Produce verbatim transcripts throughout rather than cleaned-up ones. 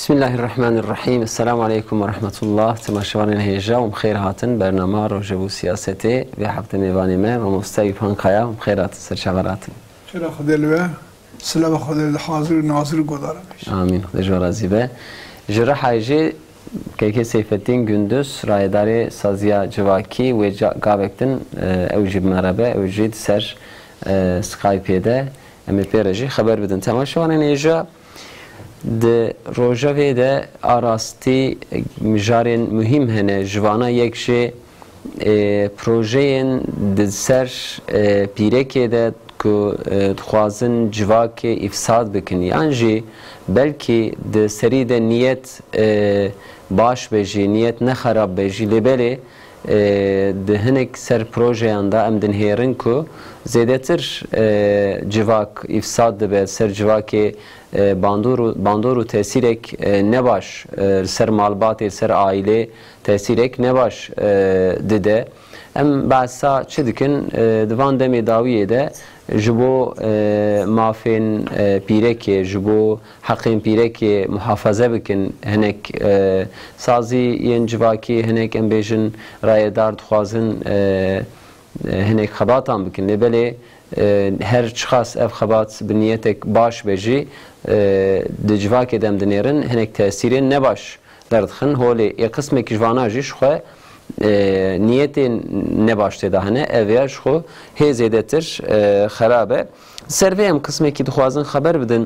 Bismillahirrahmanirrahim. Esselamu Aleyküm ve Rahmetullah. Temaşavarın heyeca, umxeyr hatın, bernama, rojevu siyaseti ve hafta mevanime ve Mustafa Pankaya, umxeyr hatın, serçavaratın. Şeref Khudel ve selam Khudel hazır nazır godarım. Amin. Dejvar azibe. Jira hayji Keke Seyfettin Gündüz, Rayedari Saziya Civaki ve Gavektin evcib merabe, evcid ser Skype'de emi pereji haber bidin. Temaşavarın heyeca de rojavê de arastî mijarên mühim hene jivana yek jê projeyên di ser pîrekê de ku dixwazin civakê îfsad bikin yan jî belkî di serî de niyet baş be jî niyet ne xerab be jî lêbelê di hinek ser projeyan da em dinhêrin ku zêdetir civak îfsad dibe ser civakê bandoru tesirek ne baş ser malbatê ser aile tesirek ne baş dide em bahsa çi dikin divan demê dawiyê de ji bo mafên pîrekê ji bo heqên pîrekê muhafaze bikin hinek sazî yên civakî hinek em bêjin rayedar dixwazin hinek xebatan bikin lêbelê her çiqas ev xebat bi niyetek baş be jî di civakê de em dinêrin hinek tesîrên ne baş derdixin holê ya qismekî jivana jî ji xwe niyetên ne baş têda hene ev ya ji xwe hê zêdetir xerab e ser vê em qismekî dixwazin xeber bidin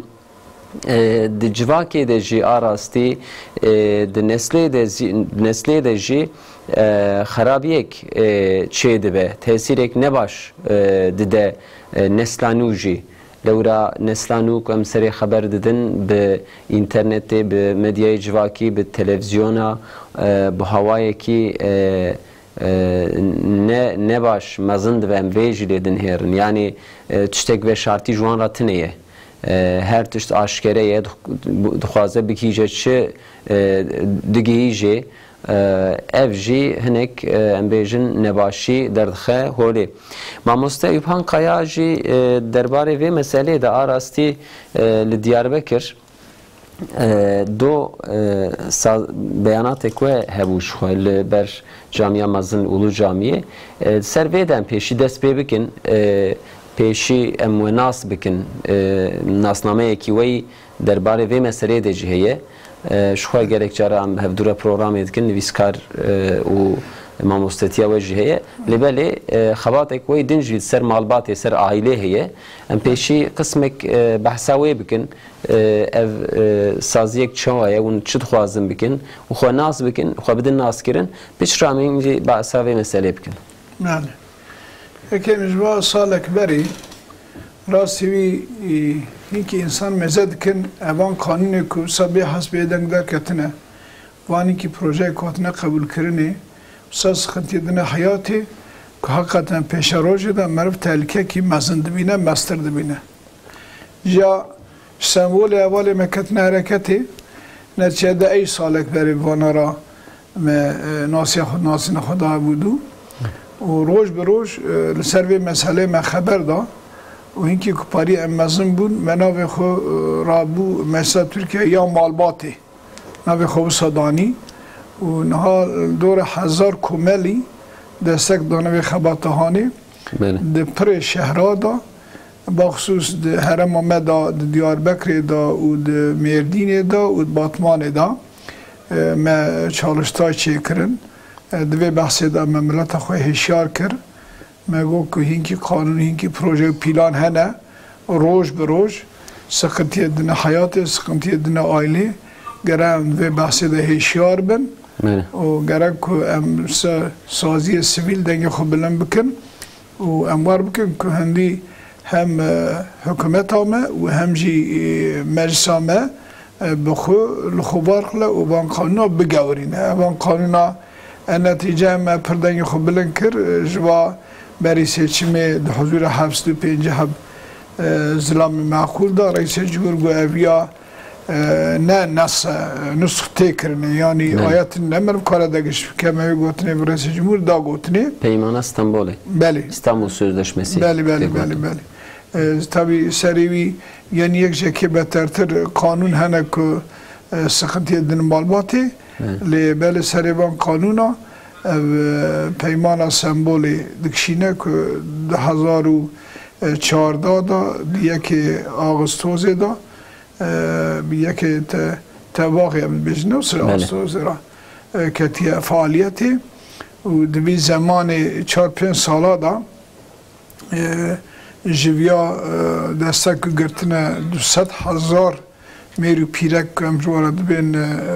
di civakê de jî arastî di neslê de neslê de jî xerabiyek çê dibe tesîrek ne baş dide neslanû jî lewra neslanû ku em serê xeber didin bi internetê bi medyayê civakî bi televizyona bi hawayekî ne ne baş mezin dibe em vê jî lê dinhêrin yanî tiştek ve şartî ji wan re tune ye her tişt aşkere ye dixwaze bikîje çi digihîje ev jî hinek em bêjin nebaşî derdixe holê. Mamoste Eyüphan Kaya jî derbarê vê meselê de arastî li Diyarbekir do beyanatê ku hebû ji xwe li ber Camiya Mezin Ulu Camiyê ser vê de em pêşî dest pê bikin pêşî em wê nas bikin nasnameyekî wê derbarê vê meselê de jî heye ji xwe gerek cara em hevdûra programê dikin nivîskar û mamostetiya we jî heye lêbelê xebatek wê din jî ser malbatê ser ailê heye em pêşî qismek behsa wê bikin ev saziyek çawa ye hûn çi dixwazin bikin û xwe nas bikin xwe bidin naskirin pişra min jî behsa vê meselê bikin. Yani Ekem ji va salek berî rastî wî hinkî insan meze dikin evan kanûnê ku sabê hesbê deng derketine vanîkî projeyek hatine qebûlkirinê wisa sıxintiyê dine hayatê ku heqeten pêşa rojê de meriv tehlikekî mezin dibîne mestir dibîne ya sembolê evalê me ketine hereketê neçede ey salek berî vana ra me nasiya xwe nasîna xwe da hebûdû û roj bi roj li ser vê meselê me xeber da û hinkî ku parî em mezin bûn me navê xwe rabû mesela Tirkiye ya malbatê navê xwe wisa danî û niha dora hezar komelî destek dana vê xebatahanê di pirê şehra da baxsus di herema me da di Diyarbekirê da û di Mêrdînê da û di Batmanê da me çalıştay çêkirin di vê behsê de me mileta xwe hêşyar kir me got ku hinkî kanûn hinkî proje pîlan hene roj bi roj sıkıntiyê dine hayatê sıkıntiyê dine ailê gerek em vê behsê de hêşyar bin û gerek ku em saziyê sivîl dengê xwe bilind bikin û em war bikin ku hindî hem hikûmeta me û hem jî meclisa me bi xwe li xwe var xile û van kanûna bigewirîne evan kanûna netice me pir dengê xwe bilind kir ji va berî seçimê di huzûra hevsd û pêncî heb zilamê meqûl da Reîsê Cumhur got ev ya ne nas nusx têkirine yanî ayetên ne meriv kare digişt bike me wê gotinê bi Reîsê Cumhur da gotinê Peymana İstanbulê belê İstanbul Sözleşmesi belê belê belê belê tabii serî wî yanî yek jekê betertir kanûn hene ku سخنتی دن مالباتی لی بله سریبان قانونا پیمان سمبولی دکشینه که ده هزار و چهارده دا بیکی آغسطوزه دا بیکی تباقی هم بجنه و سر آغسطوزه را کتی فعالیتی و دوی زمان چهار پنج ساله دا جویا دستک گرتنه دوست هزار میرو پیرک امرواره دبین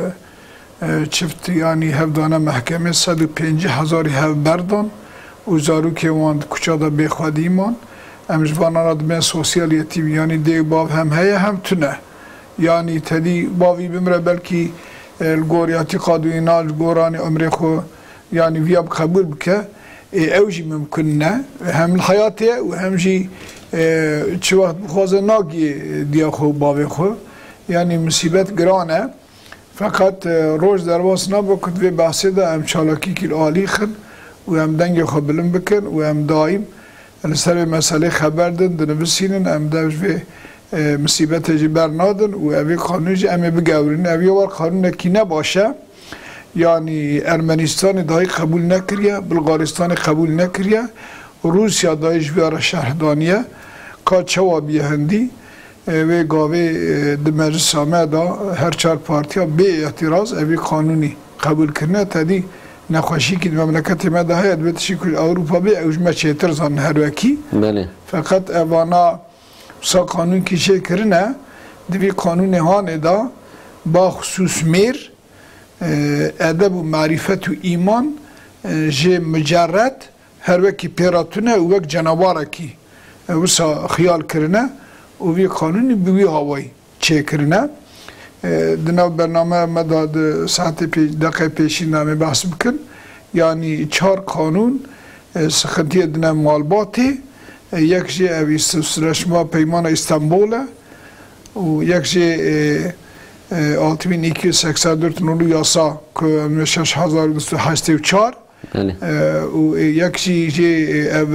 چفت یعنی هفدانه محکمه صد و پنجاه هزاری هف بردان و زارو که واند کچا دا بخواد ایمان امجوانا را دبین سوسیالیتی یعنی دیگ باب هم هیه هم تونه یعنی تدی باوی بمره بلکی الگوریاتی قادوینا الگورانی عمره خو یعنی ویاب قبول بکه اوجی ممکن نه هم الحیاتیه و هم جی چه وقت بخوازه ناگی دیا خو باوی خو یعنی مصیبت گرانه فقط روز درواز نبکد و بحثه ده هم چالاکی کل آلی خن و هم دنگ خو بلن بکن و هم دایم لسر مسئله خبر دن دنبسینن هم دوش و مصیبت جبر نادن و اوی قانون جی امه بگورین اوی وار قانون کی نباشه یعنی ارمنستان دایی قبول نکریه بلغارستان قبول نکریه روسیا دایش بیاره شهردانیه که چوابیه هندی و گاوه ده مجلس آمده هر چهار پارتیا به اعتراض اوی قانونی قبول کرنه تدی نخوشی که مملکت مده هاید بتشی که اروپا به اوج مچهتر زن هر وکی فقط اوانا سا قانون کشه کرنه دوی قانون هانه دا با خصوص میر ادب و معرفت و ایمان جه مجرد هر وکی پیراتونه و وک جنواره کی وسا خیال کرنه و وی قانونی بوی هوایی چه کرنه دنو برنامه مداد ساعت پی دقیقه پیشین نامه بحث بکن یعنی چهار قانون سخنتی دنو مالباتی یک جه اوی سرشما پیمان استانبوله و یک جه altı bin iki yüz seksen dört nolu yasa که شش هزار و دویست و هشتاد و چهار و یکی جی ev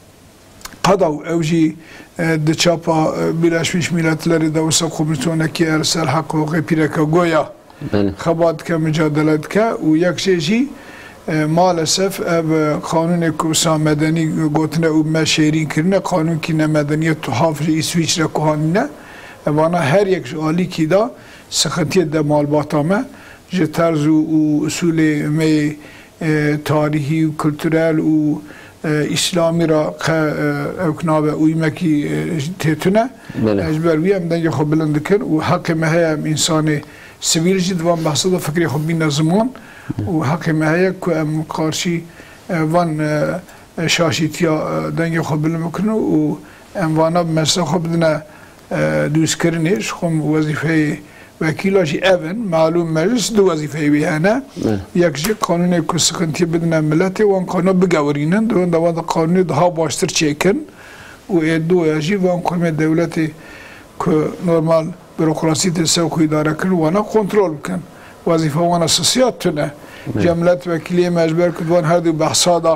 قضا او جی دچاپا Birleşmiş Milletleri Davası Komisyonundaki ersel hakkı pireka goya خبات که mücadele که و یک جی maalesef ev kanun kusa medeni gotne u meşerin kirne kanun ki ne medeniyet tuhaf İsviçre kuhanine evana her یک ali ki da سخنتی ده مالباتامه جه طرز و اصول می تاریخی و کلتورل و اسلامی را اکناب اویمه کی تیتونه اجبر ویم دنگ خوب بلند کن و حق مهی هم انسان سویل جد وان بحثه ده فکری خوب بین زمان و حق مهی که ام قارشی وان شاشیتیا دنگ خوب بلند کنه و ام وانا بمسا خوب دنه دوست کرنیش خوم وظیفه وکیلاجی اون معلوم مجلس دو وظیفه بیانه یک جی قانون که سخنتی بدن ملت وان قانون بگورینن دو دوان قانون daha baştır çekin و دو جی وان قانون دولتی که نرمال بروکراسی تسوق اداره کن وانا کنترل کن وظیفه وانا سیاست تونه جملت وکیلی مجبور کن وان هر دو بحثادا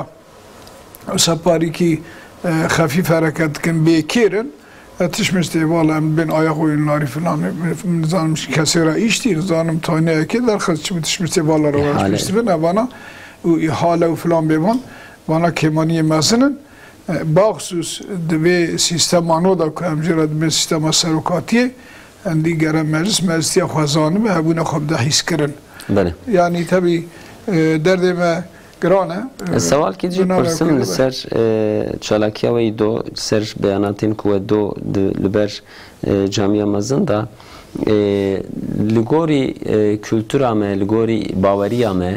سپاری کی خفیف حرکت کن بیکیرن تشمشتی والا بین آیا oyunları falan nizam kesera işti nizam tane ki der خد چه تشمشتی والا رو تشمشتی بنا وانا و حاله و فلان بیوان وانا کمانی مثلا باخصوص دوی سیستم آنو دا که همجرد به سیستم سرکاتیه اندی گرم مجلس مجلسی خوازانه به هبونه خوب ده حس کرن یعنی طبی درد ما گرانه سوال کی جی پرسم سر چالاکیا و دو سر بیاناتین کو دو لبر جامعه مزندا لگوری kültüra me lgori bavariya me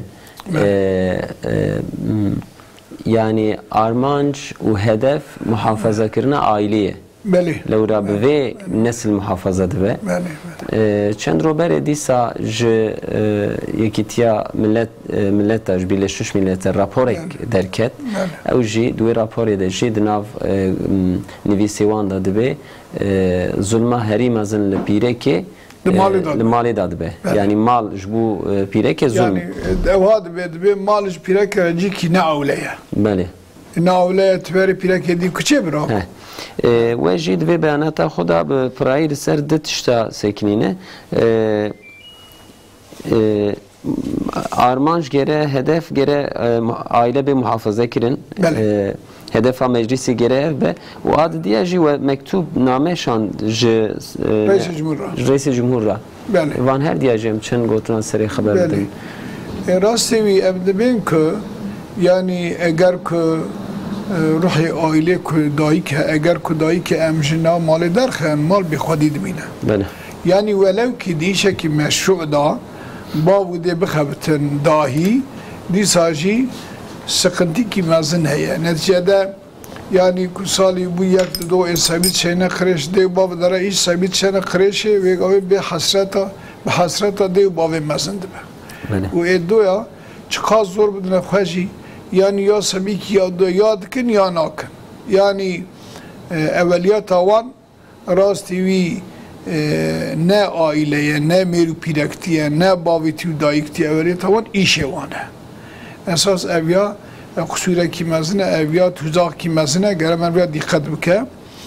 yani armanç u hedef muhafaza kirna aileye بله لورا به نسل محافظه ده چند روبر دیسا ج یکیتیا ملت ملتاج بیلشش ملت راپورک درکت او جی دوی راپور ده جی دناو نویسیوان ده به ظلم هری مزن لپیره که لمالی داد به یعنی مال جبو پیره که ظلم یعنی اواد به مال ج پیره که جی کی نه اولیه بله نه اولیه تبری پیره که دی کچه برا و جید و بیانات خدا به پرایر سر دتشتا سکنینه armanj gere hedef gere aile bir muhafaza kirin hedef meclisi gere ve o adı diye ji ve mektup nameşan ji Reis Cumhurra van her diyeceğim çen gotran seri haber edin rastı vi evdebin ki yani eğer ki ruhi aile ki dayı ki eğer ki dayı ki emjina mal derken mal bi khadi dmine yani velev ki dişe ki meşru da bavu de bixebtin dahi disaji sıkıntı ki mezun heye neticede yani kusali bu yak do sabit şeyne kreş de bav dara iş sabit şeyne kreşe ve gavi bir hasreta bir hasreta de bav mezun de bu edoya çıkaz zor buduna xaji yani ya sabik ya da yadkin ya nakin yani evveliyat avan rastivi ne aileye, ne meru pirektiye, ne bavitiyu dayıktiye öyle tavan işe vane. Esas evya kusure kimezine, evya tuzak kimezine göre ben biraz dikkat bike.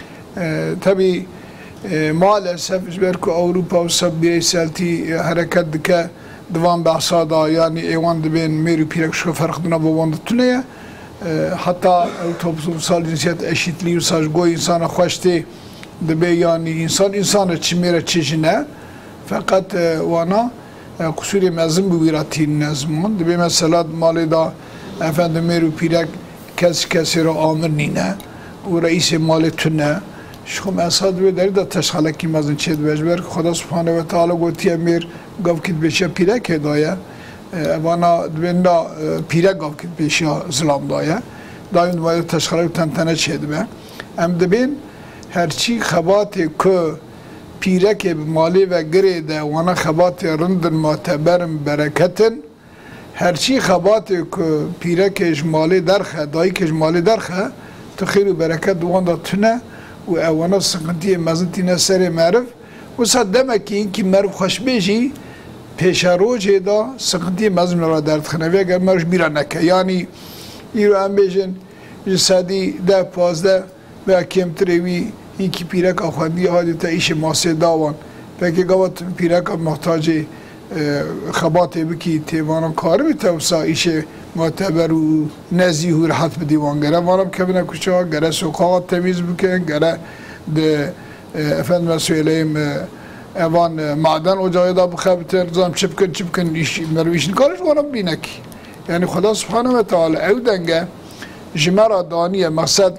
Tabi maalesef belki Avrupa ve sab bireyselti hareket dike devam bahsada yani evan dibin meru pirek şu farkına babandı tüneye. Hatta toplumsal cinsiyet eşitliği sajgoy insana hoşti dibe yani insan insana çimere çeşine fakat wana kusuri mezun bu virati nezmun dibe mesela malida efendim meru pirek kes kesira amir nine u reis mali tüne şu mesad ve deri de teşhale ki mezun çed vecber Xuda subhanahu ve taala gotiye mir gavkit beşe pirek hedaya bana dibenda pirek gavkit beşe zlam daya daim ve teşhale tantane çedme em dibin herçi xabatı ki pirek mali ve gri de wana xabatı rındın muteberin bereketin herçi xabatı ki pirek mali derxe dayık mali derxe tıxiru bereket wanda tüne ve wana sıkıntı mezintine seri merif ve sad demek ki inki merif xoşbeji peşaroce da sıkıntı mezunlara dertxine ve eğer merif bir aneke yani İro embejin jisadi de pazde ve kemtrevi iki pirek afadiye hadite işi masaya davan peki gavat pirek muhtacı xabatı biki tevanan karı mı tevsa işi muteber u nezih u rahat bir divan gere varım kebine kuşağa gere sokağa temiz bükün gere de efendime söyleyeyim evan maden ocağı da bıkabiter zam çıpkın çıpkın iş mervişin karış varım binek yani Xuda subhanahu ve taala ev denge jimara daniye maksad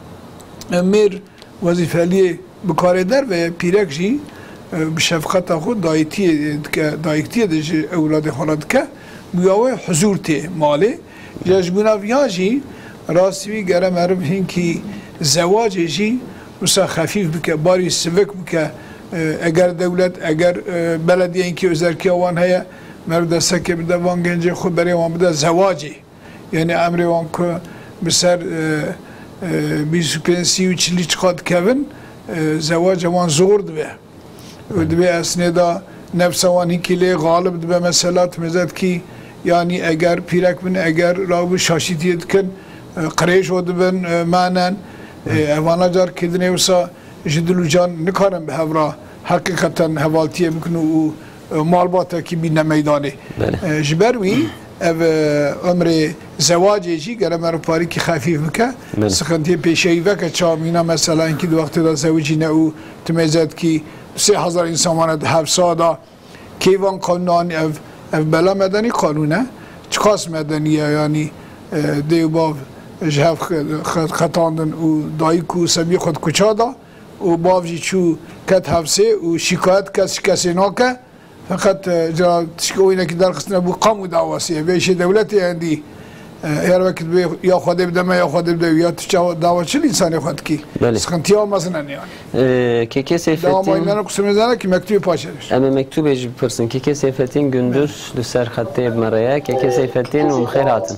emir vazifeli bikar eder ve pirek jî bi şefqeta xwe dayîtiye dike dayîktiye de ji ewladê xwe dike bûya wê huzûr tê malê ji ji bûnaviya jî rastî wî gere meriv hinkî zewacê jî wisa xefîf bike barî sivik bike eger dewlet eger belediyeyekî özerkiya wan heye meriv destekê bide van gencê xwe berê wan bide zewacê yani emrê wan ku bi ser بیست و پنج سی و چلی چقدر کردن زواج جوان زور دوه و دوه اسنه دا نفس وانی کلی غالب دوه مثلا تمزد کی یعنی اگر پیرک بن اگر راو شاشیتیت کن قریش و دوه معنن اوانا جار کدنه وسا جدلو جان نکارن به هورا حقیقتا حوالتیه بکنو و مالباتا کی بینه میدانه جبروی ev ömrü zevaceci gene merpari ki hafif bike sıkıntı peşeyi ve ki çamina mesela inki vakti da zevcine u tmezet ki سه هزار انسان ماند هفت ساده کیوان قانون ev ev bela medeni kanune çıkas medeniye yani دیو باv جهف خطاندن و دایی کو سمی خود کچادا و باوجی چو کت هفته و شکایت کس کسی ناکه فقط جا تشکوینه که در قسمت بو قامو دعواسیه ویش دولتی اندی هر وقت به یا خود بدم یا خود بدم یا تشاو دعوا چلی انسانی خود کی سخنتی ها مثلا yani کی کی سیفتین دعوا اینا قسم زنه ki mektubu paşadır اما مکتوب اجی پرسن کی کی سیفتین gündüz لسر خطه مریا کی کی سیفتین و خیراتن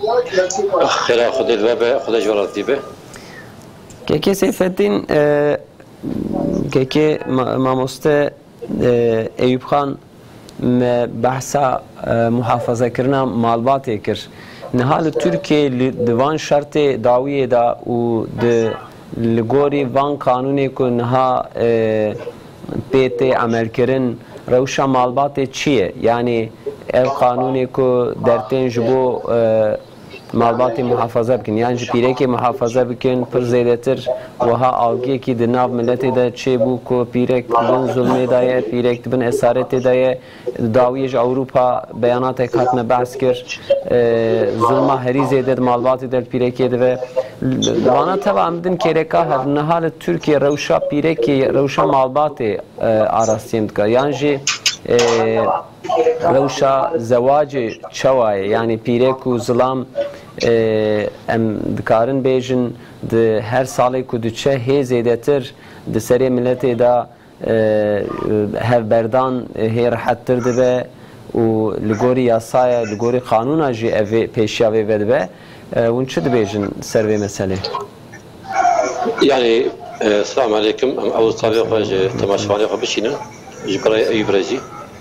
خیر خود الوبا خود جوالتی به کی کی سیفتین کی کی ماموسته ایوب خان بحثا محافظه کردن مالبات کر نهال ترکیه دوان شرط داویه دا و د لگوری وان قانونی کو نها پیت عمل کردن روشا مالبات چیه یعنی ev kanuni ku dertên ji bo malbatê muhafaza bikin yan ji pîrekê muhafaza bikin pir zêdetir wiha algiyekî di nav milletê de çêbû ku pîrek dibin zulmê de ye pîrek dibin esaretê de ye dawiyê ji Ewropa beyanatek hatine behs kir zulma herî zêde di malbatê de pîrekê dibe wana teva em din kêreka hev niha li Tirkiye rewşa pîrekê rewşa malbatê arastiyên dike yan jî روشا زواج چوای یعنی پیرک و ظلام ام دکارن بیجن ده هر سالی کدوچه هی زیدتر ده سری ملت دا هر بردان هی راحت تر دبه و لگوری یاسای لگوری قانون جی اوی پیشیاوی ودبه ون چه دبیجن سروی مسئله يعني السلام عليكم أول صالح خارج تماشواني خبشينا جبري أيوب رجي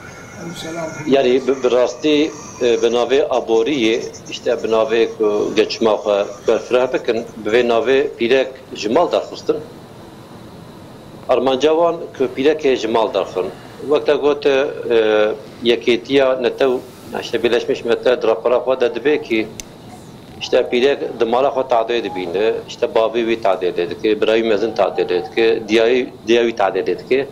يعني براستي بناوي أبورية işte بناوي geçma برفره بكن بناوي بيرك جمال درخستن أرمانجوان كبيرك جمال درخن وقت قلت يكيتيا نتو işte Birleşmiş Milletler rapora خواهد دبي ki işte pîrek dimala xwe tadê dibîne, işte bavê wî tadê dike, birayî mezin tadê dike, diyayî diyayî tadê dike.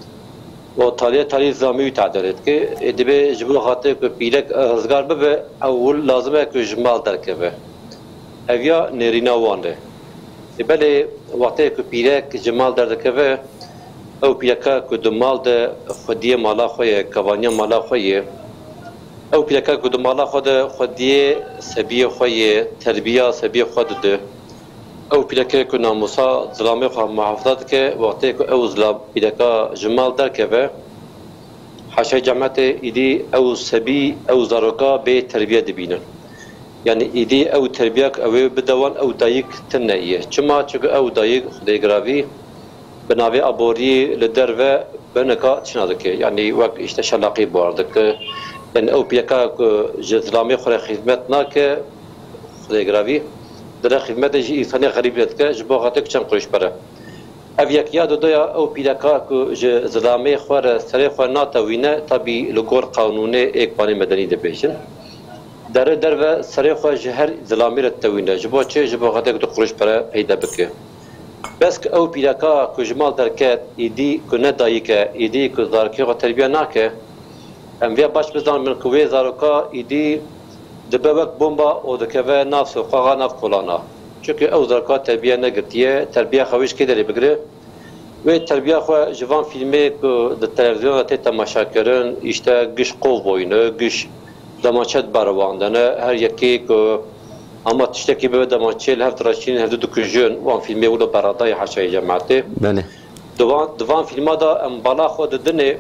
O taliye taliye zamî wî tadê dike. Dibe ji bo xatir ku pîrek rizgar bibe, ew lazim e ku ji mal derkeve. Ev ya nêrîna wan e. Belê wextê ku pîrek ji mal derdikeve, ew pîreka ku di mal de xwediyê mala xwe ye, kevaniya mala xwe ye. او پیرکا کو د مالا خو د خودی سبیه خو تربیه سبیه خو د او پیرکا کو ناموسا ظلامه خو محافظت کې وخت کو او ظلام پیرکا جمال در کې و حاشا جماعت ایدی او سبی او زاروکا به تربیه دبینن یعنی ایدی او تربیه او بدوان او دایک تنیه چما چګ او دایک خدای ګراوی بناوی ابوری لدر و بنکا چنادکه یعنی وقت işte شلاقی بوردک yani o piyaka jezlami xure xidmet nake xudê giravî dire xidmetê jî îsanê xerîb dike ji bo xatir çend qureş pere ev yekiya doya ew pîreka ku ji zilamê xwe re serê xwe natewîne tabî li gor qanûnê êkbanî medenî dibêjin dere derve serê xwe ji her zilamê re tewîne ji bo çê ji bo xatir du qureş pere peyda bike besk ew pîreka ku ji mal derket êdî ku ne dayîke êdî ku zarokê xwe terbiye nake em vê baş bizdan min ku wê zaroka îdî dibe wek bomba û dikeve nav soxaxa nav kolana çünkü ew zaroka terbiye negirtiye terbiye xwe wî ji kê derê bigire wê terbiya xwe ji van fîlmê ku di televizyona tê temaşakirin işte giş qov boyne giş demaçet berwandine her yekê ku ama tiştekî bibe demaçêl hev tiraşîn hev dikujin wan fîlmê wilo beradayê heşayê cemaetê divan divan fîlma da em bala xwe didinê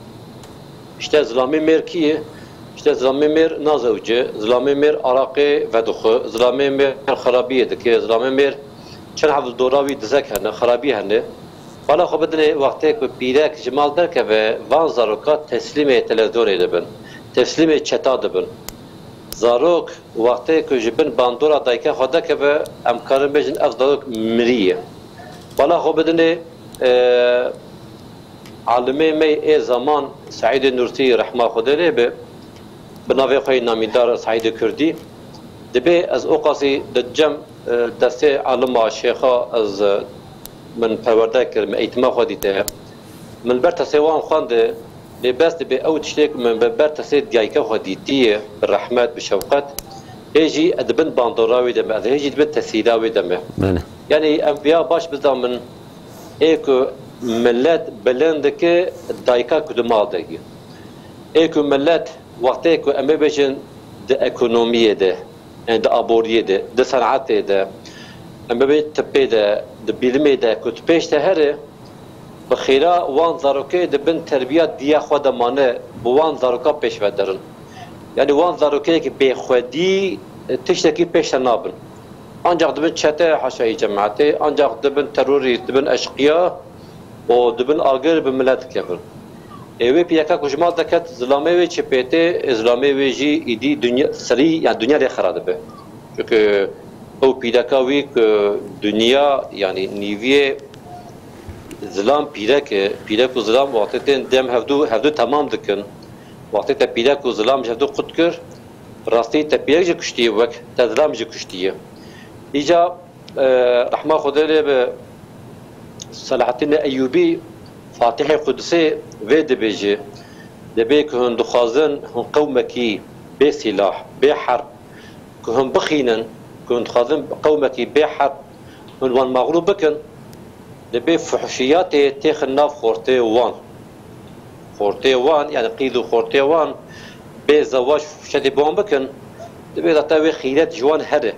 İşte Zilami Mer kiye? İşte Zilami Mer nazevci, Zilami Mer Araqê vedixwe, Zilami Mer xerabiyê dike, Zilami Mer çend hevdil dorawî dizek hene, xerabî hene. Bala xwe bidinê wextê ku pîrek ji mal derkeve, van zaroka teslîmê televizyonê dibin, teslîmê çeta dibin. Zarok wextê ku ji bin bandora dayika xwe dekeve, em karin bêjin ev zarok mirî ye. Bala xwe bidinê عالمه می ای زمان سعید نورسی رحمه خدا به بناوی خوی نامیدار سعید کردی دبی از اوقاسی دجم دسته عالم شیخا از من پرورده کرد ایتما خودی ته من برت سوان خونده لباس دبی او تشتیک من برت سید گایکا خودی تیه بالرحمت بشوقت هیجی ادبن باندوراوی دمه از هیجی دبن تسهیلاوی دمه یعنی انبیا باش بزن من ایکو millet belendeki dayka kudumal degi. Eko millet vakti ku eme bejin de ekonomiye de, yani de aboriye de, de sanatı de, eme bejin tepe de, de bilime de, ku tepeş de heri, bixira wan zaroke de bin terbiyat diye xwe de mane bu wan zaroka pêş vedirin. Yani wan zarokeyekî bêxwedî tiştekî pêş de nabin. Ancak dibin çete haşayî cemaetê, ancak dibin terorîst, dibin eşqiya, o dibin agir bi millet kevin. Evi piyaka kujmal deket zilame ve çepete zilame ve ji idi dünya seri yani dünya rekhara dibe. Çünkü o piyaka ve dünya yani niviye zilam pîrek pîrek û zilam wextê tên dem hevdû hevdû temam dikin wextê te pîrek û zilam ji hevdû qut kir rastî te pîrek jî kuştiye wek te zilam jî kuştiye îca rehma Xwedê lê bi Selahattin Eyyûbî Fatihê Qudusê vê dibêje dibê ku hûn dixwazin hûn qewmekî bê sîlah bê herb ku hûn bixînin ku hûn dixwazin qewmekî bê herb hûn wan mağlûb bikin dibê fuhşiyatê têxin nav xortê wan xortê wan yani qîd û xortê wan bê zewac fuhşetê bi wan bikin dibê zeta wê xîret ji wan here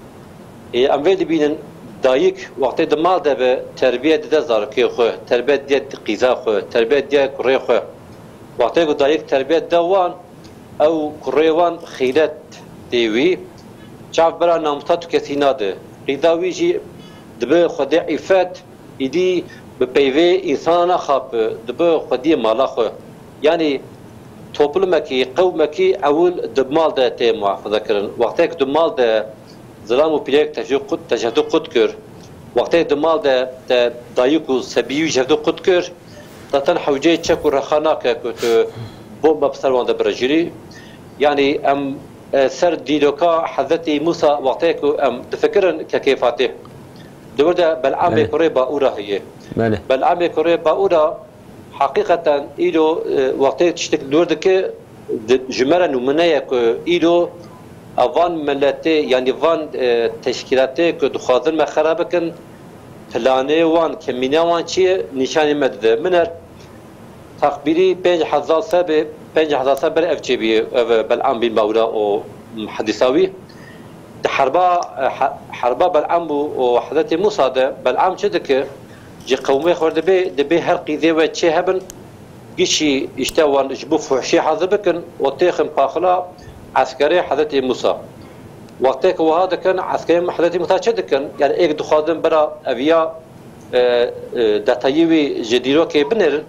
em vê dibînin dayîk wextê di mal de bi terbiye dide zarokê xwe terbiye diye qîza xwe terbiye diye kurê xwe wextê ku dayîk terbiye dide wan ew kurê wan xîret tê wî çav bera namusta tu kesî nade qîza wî jî dibe Xwedê îfet îdî bi peyvê însana naxape dibe Xwedî mala xwe yanî toplumekî qewmekî ewil di mal de tê muhafaza kirin wextê ku di mal de zilam û pîrek te ji hevdû qut kir wextê di mal de te dayîk û sebiyî ji hevdû qut kir te ten hewceyê çek û rexa nake ku tu bomba bi ser wan de birejîrî yanî em ser dîroka Hezretî Musa wextê ku em difikirin kekê Fatih dibir de Belamê kurê Baûra heye Belamê kurê Baûra heqîqeten îro wextê tiştek dûr dike ji me re nûmuneye ku îro van milletê yanî van teşkilatê ku dixwazin me xera bikin planê wan kemîna wan çi ye nîşanê me dide min er takbîrî pênc hezar sebê pênc hezar seb ber ev çêbîye ev Belam bin Baûra û muhedîsa wî di herba herba Belam û Hezretî Musa de Belam çi dike ji qewmê xwe dibê dibê her qîzê we çê hebin gişî îşte wan ji bo fuhşî hezir bikin û têxin paxila askerê Hezretî Musa wextê ku wiha dikin askerê Hezretî Musa çi dikin yani êk dixwazin bira eviya detayî wî ji dîrokê binêrin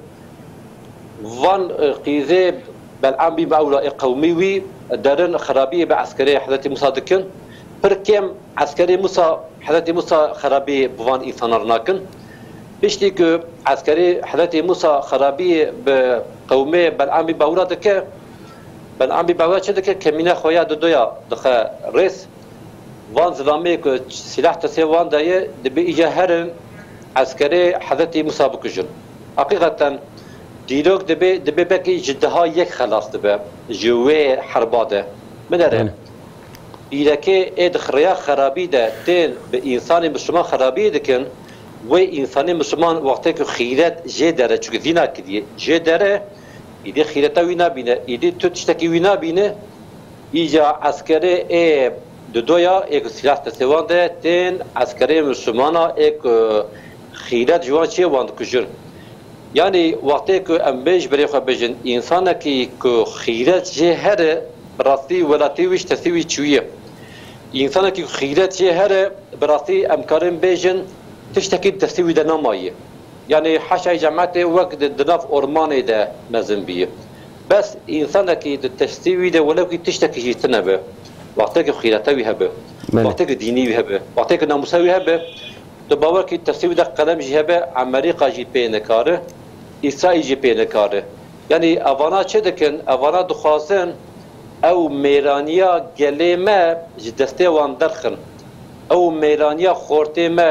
van qîzê Belam bin Baûra ê qewmî wî derin xerabiyê bi askerê Hezretî Musa dikin pir kêm askerê Musa Hezretî Musa xerabiyê bi van însanar nakin piştî ku askerê Hezretî Musa xerabiyê bi qewmê Belam bin Baûra dike Belam bin Baûra çi dike kemîna xwe ya didoya dixe rês van zilamê ku silah tesê wan de ye dibe îca herin askerê Hezretî Musa bikujin heqîqeten dîrok dibe dibe bekî ji diha yek xelas dibe ji wê herba de min ere îrekê ê dixiriya xerabî de tên bi însanê Müslüman xerabiyê dikin wê însanê Müslüman wextê ku xîret jê dere çünkü zîna kiriye jê dere îdî xîreta wî nabîne îdî tu tiştekî wî nabîne îca askerê ê didoya ê ku silah tesê wan de tên askerê Müslümana ê ku xîret ji wan çê wan dikujin yani wextê ku em bê ji berê xwe bijin însanekî ku xîret jê here bi rastî welatî wî ji tesî wî çûye însanekî ku xîret jê here bi rastî em karin bêjin tiştekî tesî wî de namaye yani haşa cemaatê wek di nav ormanê de mezin bîye bes însanekî di tesî wî de welewkî tiştekî jî tune be wextê ku xîreta wî hebe wextê ku dînî wî hebe wextê ku namusa wî hebe di bawer kî tesî wî de qelem jî hebe Amerîka jî pê nekare İsraîl jî pê nekare yani evana çi dikin evana dixwazin ew mêraniya gelê me ji destê wan derxin ew mêraniya xortê me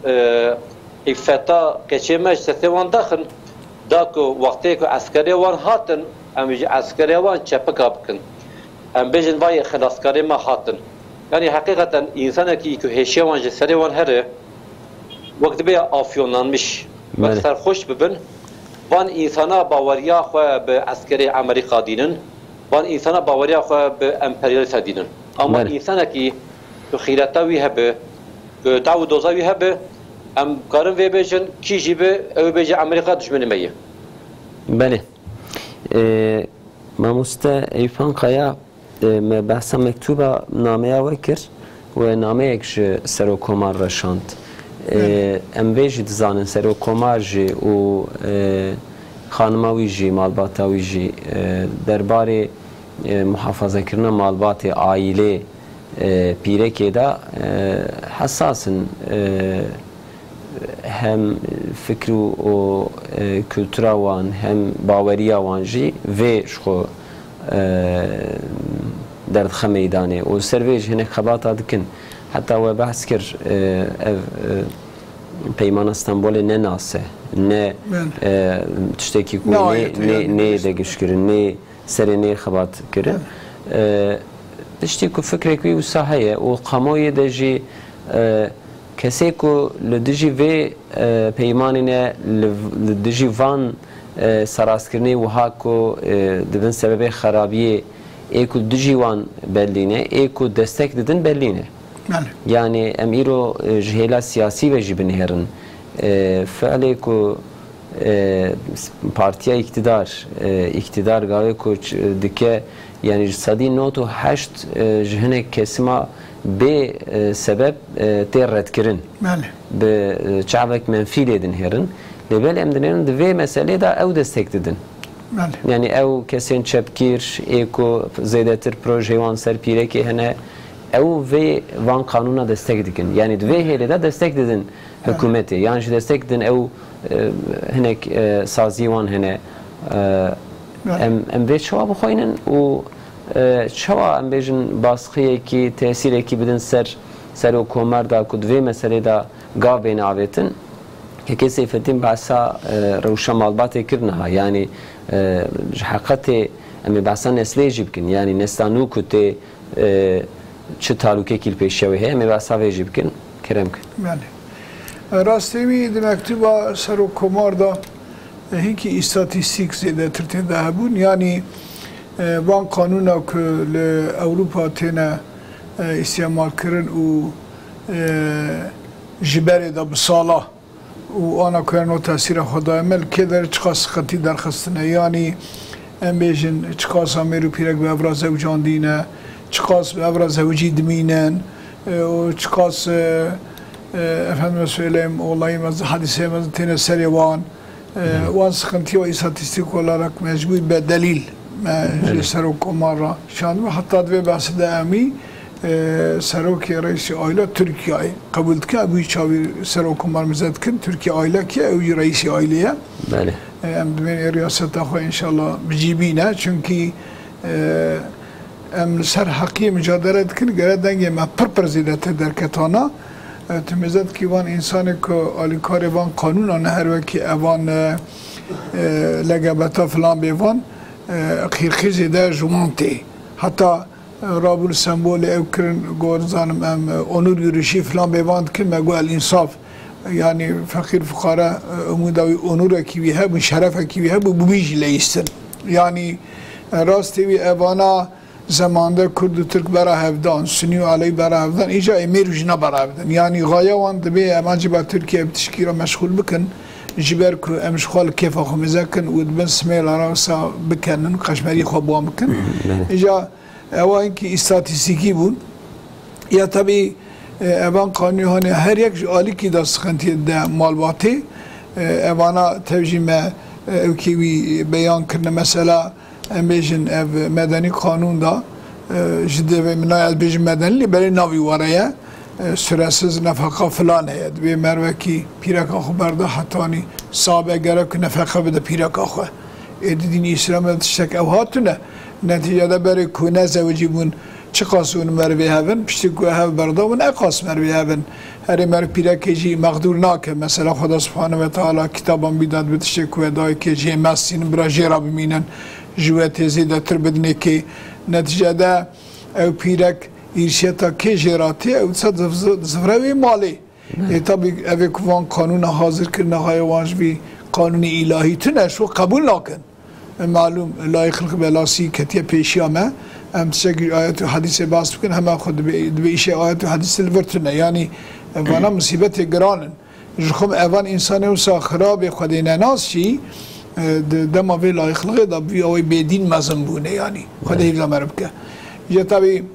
îfeta keçê me ji destê wan dexin da ku wextê ku eskerê wan hatin em ji eskerê wan çepika bikin em bêjin vayê xilaskarê me hatin yani heqîqeten însanekî ku hêşiya wan ji serê wan here wek dibe afyonlanmış wek serxweş bibin van insana baweriya xwe bi eskerê Amerîka dînin van insana baweriya xwe bi emperyalîsta dînin ama însanekî ku xîreta wî hebe ku daw û doza wî hebe em karin vê bêjin kî jî be ew bêje Amerîka dijminê me ye belê mamoste Eyüpan Kaya me behsa mektuba nameya we kir we nameyek ji Serokkomar reşand em vê jî dizanin Serokkomar jî û xanima wî jî malbata wî jî derbarê muhafazekirina malbatê aîlê pîrekê de hesasin هم فکر و کلتورا وان هم باوریا وان جی و شخو درد خمیدانه و سرویج هنک خبات دکن حتی و بحث کر پیمان استانبول نه ناسه نه تشتکی کو نه نه نه دگش کرن نه سر نه خبات کرن تشتی کو فکر کوی و صحیح و قمای دجی کسی کو لدجی و پیمانی نه لدجی وان سراسکرنی و ها کو دبن سبب خرابی ایکو دجی وان برلینه ایکو دستک دادن برلینه yani em îro ji hêla siyasî ve jî binêrin feelê ku partiya iktidar iktidar gavê ku dike yani ji sedî nod û heşt ji hinek kesima bê sebeb tê redkirin bi çavek menfî lê din hêrin lêbel em dinêrin di vê meselê de ew destek didin yani ew kesên çepkîr ê ku zêdetir projeyê wan ser pîrekê hene ev ve van kanuna destek dikin. Yani ve hele de destek dedin hükümeti. Yani destek dedin ev hinek sazi van hene em em ve çava bu khoynin o çava em bejin baskıya ki tesir ki bidin ser ser o komar da ku ve mesele da gav ben avetin ki kesefetin basa rewşa malbat kirna yani hakikati em basa nesle jibkin yani nestanu ku te چه تعلقی کل پیشوی هست می واسه ویژه بکن کرم کن. بله. راستیمی دمکتوب سر و کمار دا هیچی استاتیستیک زیاده ترتیب ده بون یعنی وان قانونا که ل اروپا تینا استعمال کردن و جبری دا بسالا و آن کارنو تاثیر خدای مل که در چقاس خطی درخستنه یعنی ام بیشن چقاس امیرو پیرک به ابراز وجاندینه چقاس به ابراز زوجی دمینن و چقاس efendim söyleyeyim olayımız hadisemiz tene serivan وان sıkıntı ve istatistik olarak mecbur be delil serok komara şan ve hatta ve bahsede ami serok reisi aile Türkiye kabul ki bu çavi serok komar mezatkin Türkiye aile ki ev reisi aileye bale em ben riyasete xo inşallah bicibine çünkü em ser hakiye mücadele dikin göre denge me pır pır zilete derketana تمزد کی وان انسانی که آلیکاری وان قانون آن هر وکی اوان لگبتا فلان بیوان خیرخیزی در جمانتی حتی رابول سمبول او کرن گورزانم ام اونور یورشی فلان بیوان کن مگو الانصاف yani fakir fukara umudavi onur ekibi he bu şeref ekibi he bu bu bici leisten yani rastı bir evana zamanda Kurd Türk bera hevdan, Sünni aleyh bera hevdan, ica emir jina bera hevdan. Yani gaya wan dibe emancı ba Türkiye bitişkira meşgul bikin, jiber ku emşgul kefa xumizakin u dibin smel arasa bikenin, kaşmeri xwabuan bikin. İca eva inki istatistiki bun. Ya tabi evan kanuni hani her yak ali ki da sıkıntı de malbati evana tevcime evkivi beyan kırne mesela Embejin ev medeni kanunda jide ve minayet bejin medeni beri navi varaya süresiz nefaka falan heyed ve merveki piraka xabarda hatani sahabe gerek nefaka bide piraka xwe edin İslam'da tiştek ev hatune neticede beri kune zevci bun çıkasun merve heven pişti ku hev berda bun ekas merve heven her mer pirakeci mağdur nake mesela Xuda subhanahu ve taala kitaban bidat bitiştek ku edai ke jemassin brajera biminen jüvete zêdetir bidine ki neticede ev pîrek îrşeta kê jêratî ew sa zifrevê malê e tabi evê ku van kanûna hazir kirine haye wan ji vî kanûnê îlahî tune şo qebûl nakin malûm layê xilq belasî ketiye pêşiya me em tişekî ayet û hadîsê bas bikin hema xwe dibe îşê ayet û hadîsê li vir tune yani evana musîbetê giranin ji xwe evan însanê wisa xirabê xwedê nenas jî dema ve layıklığı da bir o bedin mazım bu ne yani. Hadi hivza merhaba. Ya tabi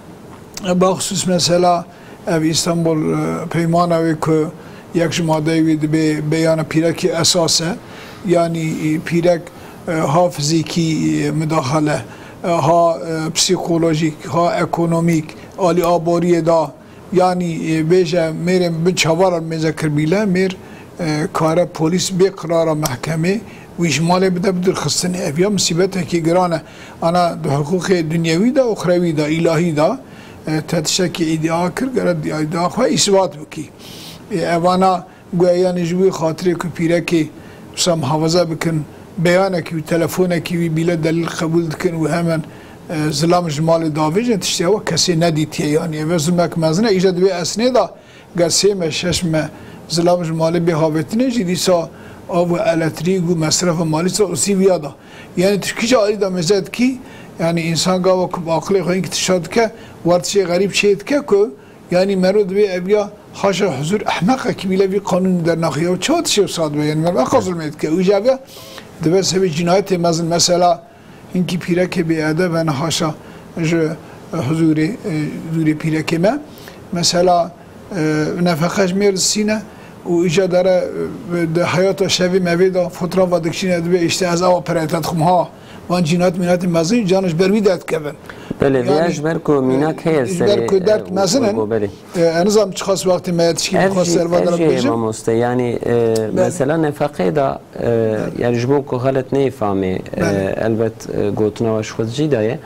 bahsus mesela ev İstanbul peymana ve ku yakşı maddeyi be beyanı pireki esası yani pirek ha fiziki müdahale ha psikolojik ha ekonomik ali aboriye da yani beje merim bir çavar mezakir bile mer کار پلیس به قرار محکمه ویش مال بده بدر خستنی افیا مصیبت کی گرانه انا دو حقوق دنیوی دا اخروی دا الهی دا تدشک ادعا کر گرد ادعا خو اثبات بکی اوانا گویا نجوی خاطر کو پیره کی سم حافظه بکن بیانه کی تلفونه کی بلا دلیل قبول کن و همن ظلام جمال داویج تشتی و کسی ندیتی یعنی و ظلمک مزنه ایجاد به اسنه دا گرسیم ششم ظلام جمال به هاوتنه جدی سا آب و الکتریک و مصرف مالی سا اسی بیادا یعنی تشکیش آلی دا مزد کی یعنی انسان گاوا کب عقلی خواهی که تشاد که ورچه غریب شید که که یعنی مرود به ابیا خاشر حضور احمقه که بیله بی قانون در ناخیه و چه تشیو ساد به یعنی مرد خواهد ظلمید که اوجا بیا دبر سبی جنایت مزن مثلا اینکی پیره که بیاده و نحاشا حضور حضور پیره که ما مثلا نفقش میرسینه و ایجا داره ده حیات شوی مویدا فوترا و دکشینه دبی اشته از آوا پرایتت خمها وان جنایت مینات مزن جانش برویدت کبن بله بیاش برکو میناک هست برکو درک مزنن انظام چخواست وقتی میتشکی بخواست سروا دارم بیجم افجی یعنی مثلا نفقه دا یعنی جبو که غلط نیفهمی البت گوتنا وش خود جی دایه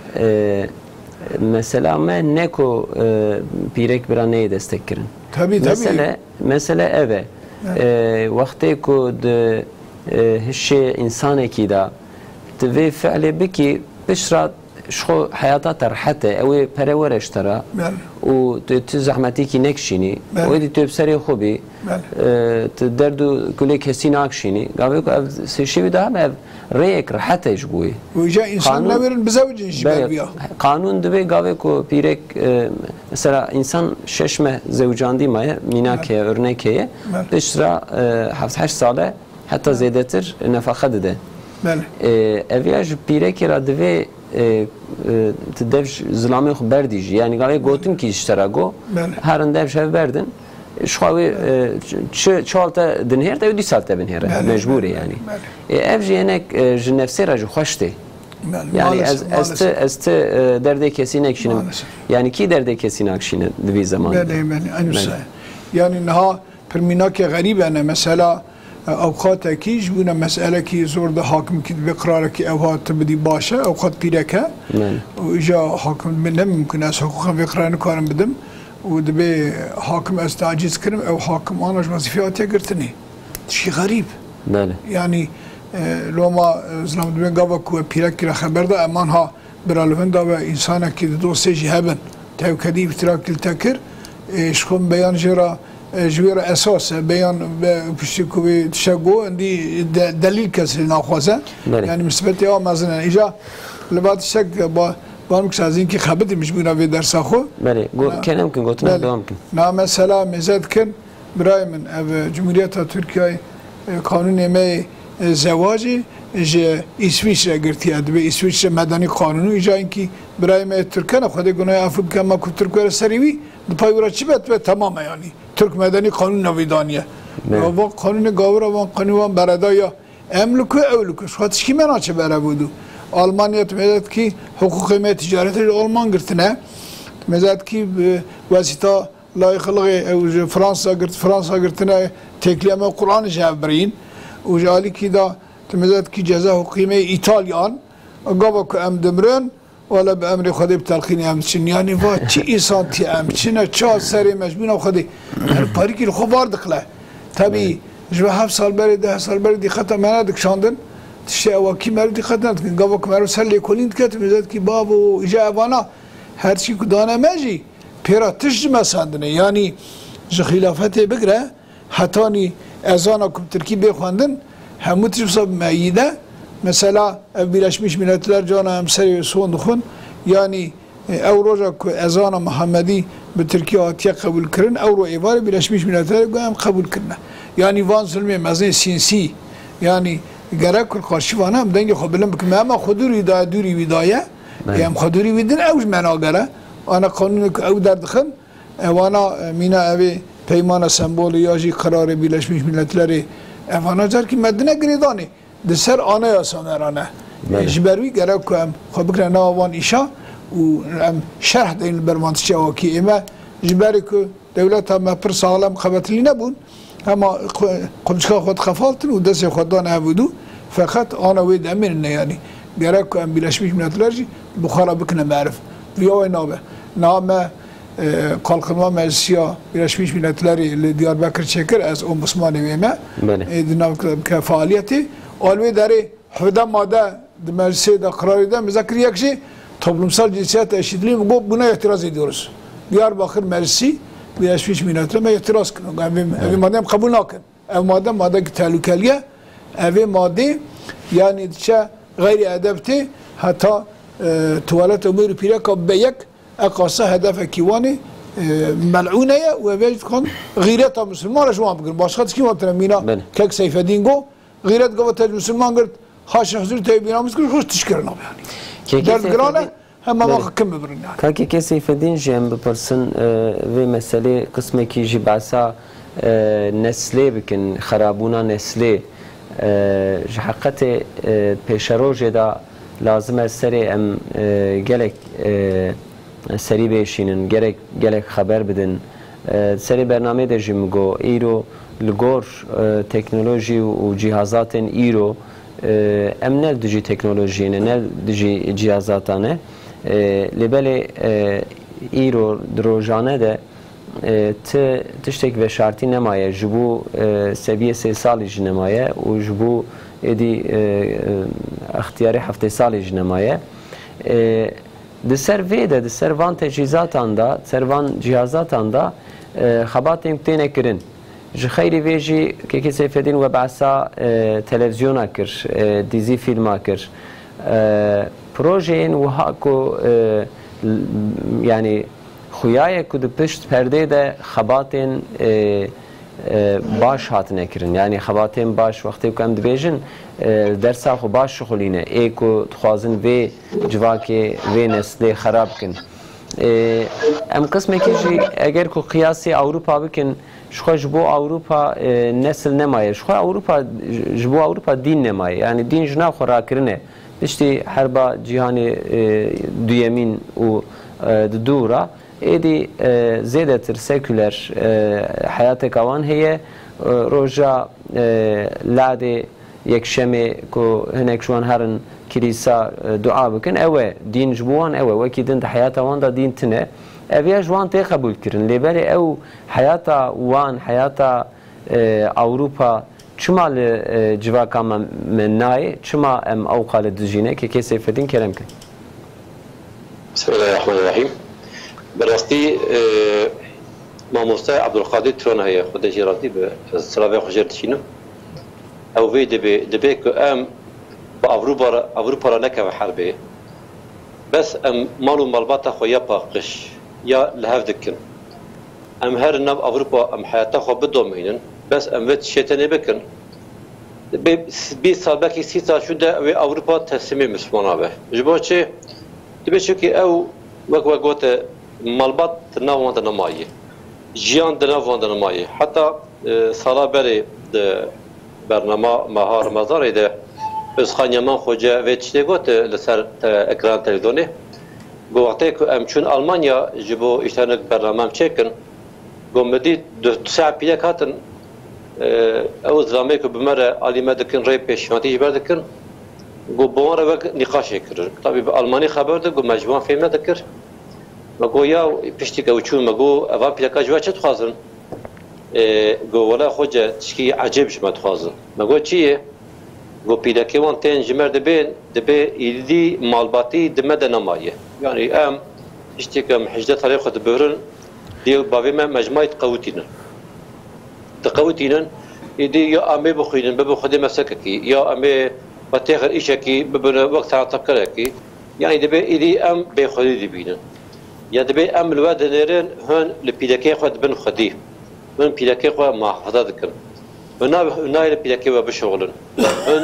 مثلا ما نکو پیرک برا نی دستک کرن tabii tabii مثلا مثلا اوه وقتی که هشی انسان کی دا تبي فعل بكي بشرة شو حياتها ترحته أو برورش ترى وتزحمتي كي نكشيني ودي تبصري خوبي تدردو كل كسين أكشيني قابلك سيشي بده هم ريك رحته يجبوي ويجا إنسان نبيرن بزوج يجبيه قانون دبي قابلك بيرك مثلا إنسان ششمه زوجاندي ما ميناك أرنكية بشرة حفظ هشت ساله حتى زيدتر نفقة ده بله اویاج پیره که را دوی تدفش ظلامی خو بردیجی یعنی گاهی گوتن کی اشترا گو هر اندف شو بردن شخوی چالتا دنهر تا دی سالتا بنهره مجبوره یعنی افجی هنک جنفسی را جو خوشته yani az az az derde kesin akşinin yani ki derde kesin akşinin bir zaman. Bele bele anısa. Yani naha perminake garibe ne mesela اوقات کیش بونه مسئله کی زور ده حاکم کی به قرار کی اوقات بدی باشه اوقات پیرکه و اجا حاکم من ممکن است حقوقم به قرار کارم بدم و دبی حاکم استعجیز کنم او حاکم آنش وظیفه‌اتی گرتنی چی غریب بله یعنی لو ما زلام دبی گاوا کو پیرک را خبر ده امان ها برالون دا و انسان کی دوستی جهبن تو کدی اشتراک تکر شخم بیان جرا جویر اساس بیان پشتی کوی تشگو اندی دلیل کسی ناخواسته یعنی مثبتی ها مثلا ایجا لبات شک با با مکس از اینکه خبرتی مش می‌کنه به درس خو بله کنم که گفتم دوام کن نه مثلا مزد کن برای من او جمهوریت ترکیه قانون می زواجی ج اسویسرا گرتی اد به اسویسرا مدنی قانونی ایجا اینکه برای من ترکیه خود گناه عفو کم ما کو ترکیه سریوی پای ورا چی بت تمام یعنی ترک مدنی قانون نویدانیه و قانون گاور و قانون برادایا املک و اولک شاتش کی مناچه برا بودو آلمانیا تمدد کی حقوق می تجارت آلمان گرتنه تمدد کی واسطه لایق لغه او فرانسا گرت فرانسا گرتنه تکلیه قرآن جبرین و جالی کی دا تمدد کی جزا حقوقی ایتالیان گاوا کو ام دمرن ولا بأمر خدي بتلقيني أمشين يعني فات شيء إنسانتي أمشينا شو سري مجبورنا خدي الباريكي الخبار دخله تبي جو هفت سال بري ده سال بري دي خطأ ما ندك شاندن تشتى واقعي مرد دي خطأ نتكلم قبل كمرة سلي كلين تكتب مزاد كي بابو إجا أبانا هر شيء كدانا ماجي بيرا تجمع ساندنه يعني جو خلافته بقرة حتاني أذانا كم تركي بيخواندن هموت جبصب مايده مثلا Birleşmiş Milletler Cana Emseri Sondukun yani Avroja ezana Muhammedi bu Türkiye atiye kabul kırın Avro evari Birleşmiş Milletler gayem kabul kırın yani van zulme mezne sinsi yani gerek karşı vana denge xabilen bükme ama xuduri da duri vidaya yani xuduri vidin evj menagara ana kanunu ev derdixin vana mina evi peymana sembolü yaji kararı Birleşmiş Milletleri evana car ki medine gridani دسر آنها یا سامرانه جبروی گرگ که ام خب بکره نوان ایشا و ام شرح دین برمانتشی آکی اما جبری که دولت هم پر سالم خبتلی نبود اما قمشکا خود خفالتن و دست خودان عبودو فقط آنا وید امین نه یعنی گرک که ام بیلشمیش منطلرجی بخارا بکنه معرف ویاوی نامه نامه قالقنوا مجلسیا بیلشمیش منطلری دیار بکر چکر از ام بسمانی ویمه دنام که فعالیتی آلوی داره حدا ماده مجلسی دا قراری ده مذکر یکشی toplumsal cinsiyet eşitliği bu buna itiraz ediyoruz. Diyarbakır Meclisi Birleşmiş Milletler'e itiraz kılın. Evi madem kabul nakın. Ev madem madem tehlikeliye evi madde yani içe gayri edepti hatta tuvalet umuru pireka beyek akasa hedefe kivani mel'uneye ve vecd kon gıyreta Müslüman şu an bugün. Başka kim var mina kek Seyfeddin go gıyret gavatej Müslüman gırt haşa huzur teybinamız kır hoş tişkirin abi yani. Dergirane hem ama kim bibirin yani. Kaki ke Seyfeddin jem bipırsın ve mesele kısmı ki jibasa nesle bikin xarabuna nesle hakikati peşeroje da lazım eseri em gerek seri beşinin gerek gerek haber bidin seri bername de jimgo iro lgor teknoloji u cihazatın iro em ne dici teknolojine ne dici cihazatane libeli iro drojane de te tiştek ve şartı nemaye jibu seviye se sali jinemaye u jibu edi ihtiyari hafte sali jinemaye de servede de servan tecihizatan da servan cihazatan da xabatim tene kirin ji xeyri ve jî keke Seyfeddin ve bahsa televizyona kir dizi filma kir projeyin wiha ku yani xuyayê ku di pişt perdê de xebatên baş hatine kirin yani xebatên baş wextê ku em dibêjin dersa xwe baş şixulîne ê ku dixwazin vê civakê vê neslê xerab bikin em qismekî jî eger ku qiyasê Ewropa bikin ji xwe ji bo Ewropa nesil nemaye ji xwe Ewropa ji bo Ewropa dîn nemaye yani dîn ji nav xwe rakirine tiştî herba cîhanê duyemîn û di dûra êdî zêdetir seküler hayatê wan heye roja ladê yekşemê ku hinek ji wan herin kilîsa dua bikin ew e dîn ji bo wan ew e wekî din di hayata wan da dîn tune ev ya ji wan tê qebûl kirin lêberê ew hayata wan hayata Ewropa çima li civaka me nayê çima em ew qale dijîne keke Seyfeddin kerem kin. Bismillahirrahmanirrahim. براستی مامۆستا عەبدولقادر ترۆن هەیە خودەژی ڕاستی بە سلاوێ خوژێر دچینم ئەو vê دەبێ دەبێت کە ئەم بە ئەڤروپا را نەکەوە حەربێ بەس ئەم ماڵ و مەڵباتە خۆ یا پاقش یا لە هەف دکن ئەم هەر ناو ئەڤروپا ئەم حیاتە خۆ بدۆمینن بەس ئەم vê شێتەنێ بکن بیست سال بەکی سی سال شووندا ئەوێ ئەڤروپا تەسلیمê مسلمانە بێ ji bo çê dibê çûkî ew wek we gote malbat di nav wan de nemaye jiyan di nav wan de nemaye heta sala berê di bernama meha Ramazanê de Özxan Yaman Hoca vê tiştê got li ser ekran televizyonê got wextê ku em çûn Almanya ji bo îştenek bername em çêkin got me dît du saet pîlek hatin ew zilamê ku bi me re alî me dikin rê pêşîvatî ji ber dikin got bi wan re wek nîqaşê kirin tabî bi Almanî xeber dir got me ji wan fêm nedikir me got ya piştî ew çûn me got evan pîleka ji we çi dixwazin got wela Hoca tişkî ecêb ji me dixwazin me got çi ye got pîlekê wan tên ji me dibên dibe îdî malbatî di me de nemaye yani em piştî em hicde tarê xwe dibirin dê bavê me mecmuayê diqewitînin diqewitînin îdî ya em ê bixwînin bibe xwedê meslekekî ya em ê betêxir îşekî bibine wek teqerekî yani dibe îdî em bêxwedî dibînin ya dibe em li we dinêrin hûn li pîlekê xwe dibin xwedî hûn pîlekê xwe muhefaza dikin hûn nayê li pîlekê we bişoxilin hûn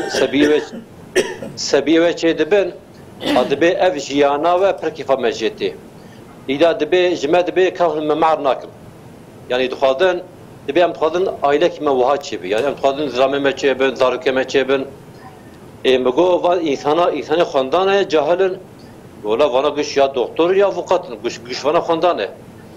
sebiyê we çê dibin a dibe ev jiyana we pir kêfa me jê tê îda dibe ji me dibe kevin me mehr nakin yani dixwazin dibe em dixwazin ailekî me wiha çêbî yani em dixwazin zilamê me çêbin zarokê me çêbin me got van însana însanê xwendan e cahilin wala vana giş ya doktor ya avukat giş giş vana xwendan e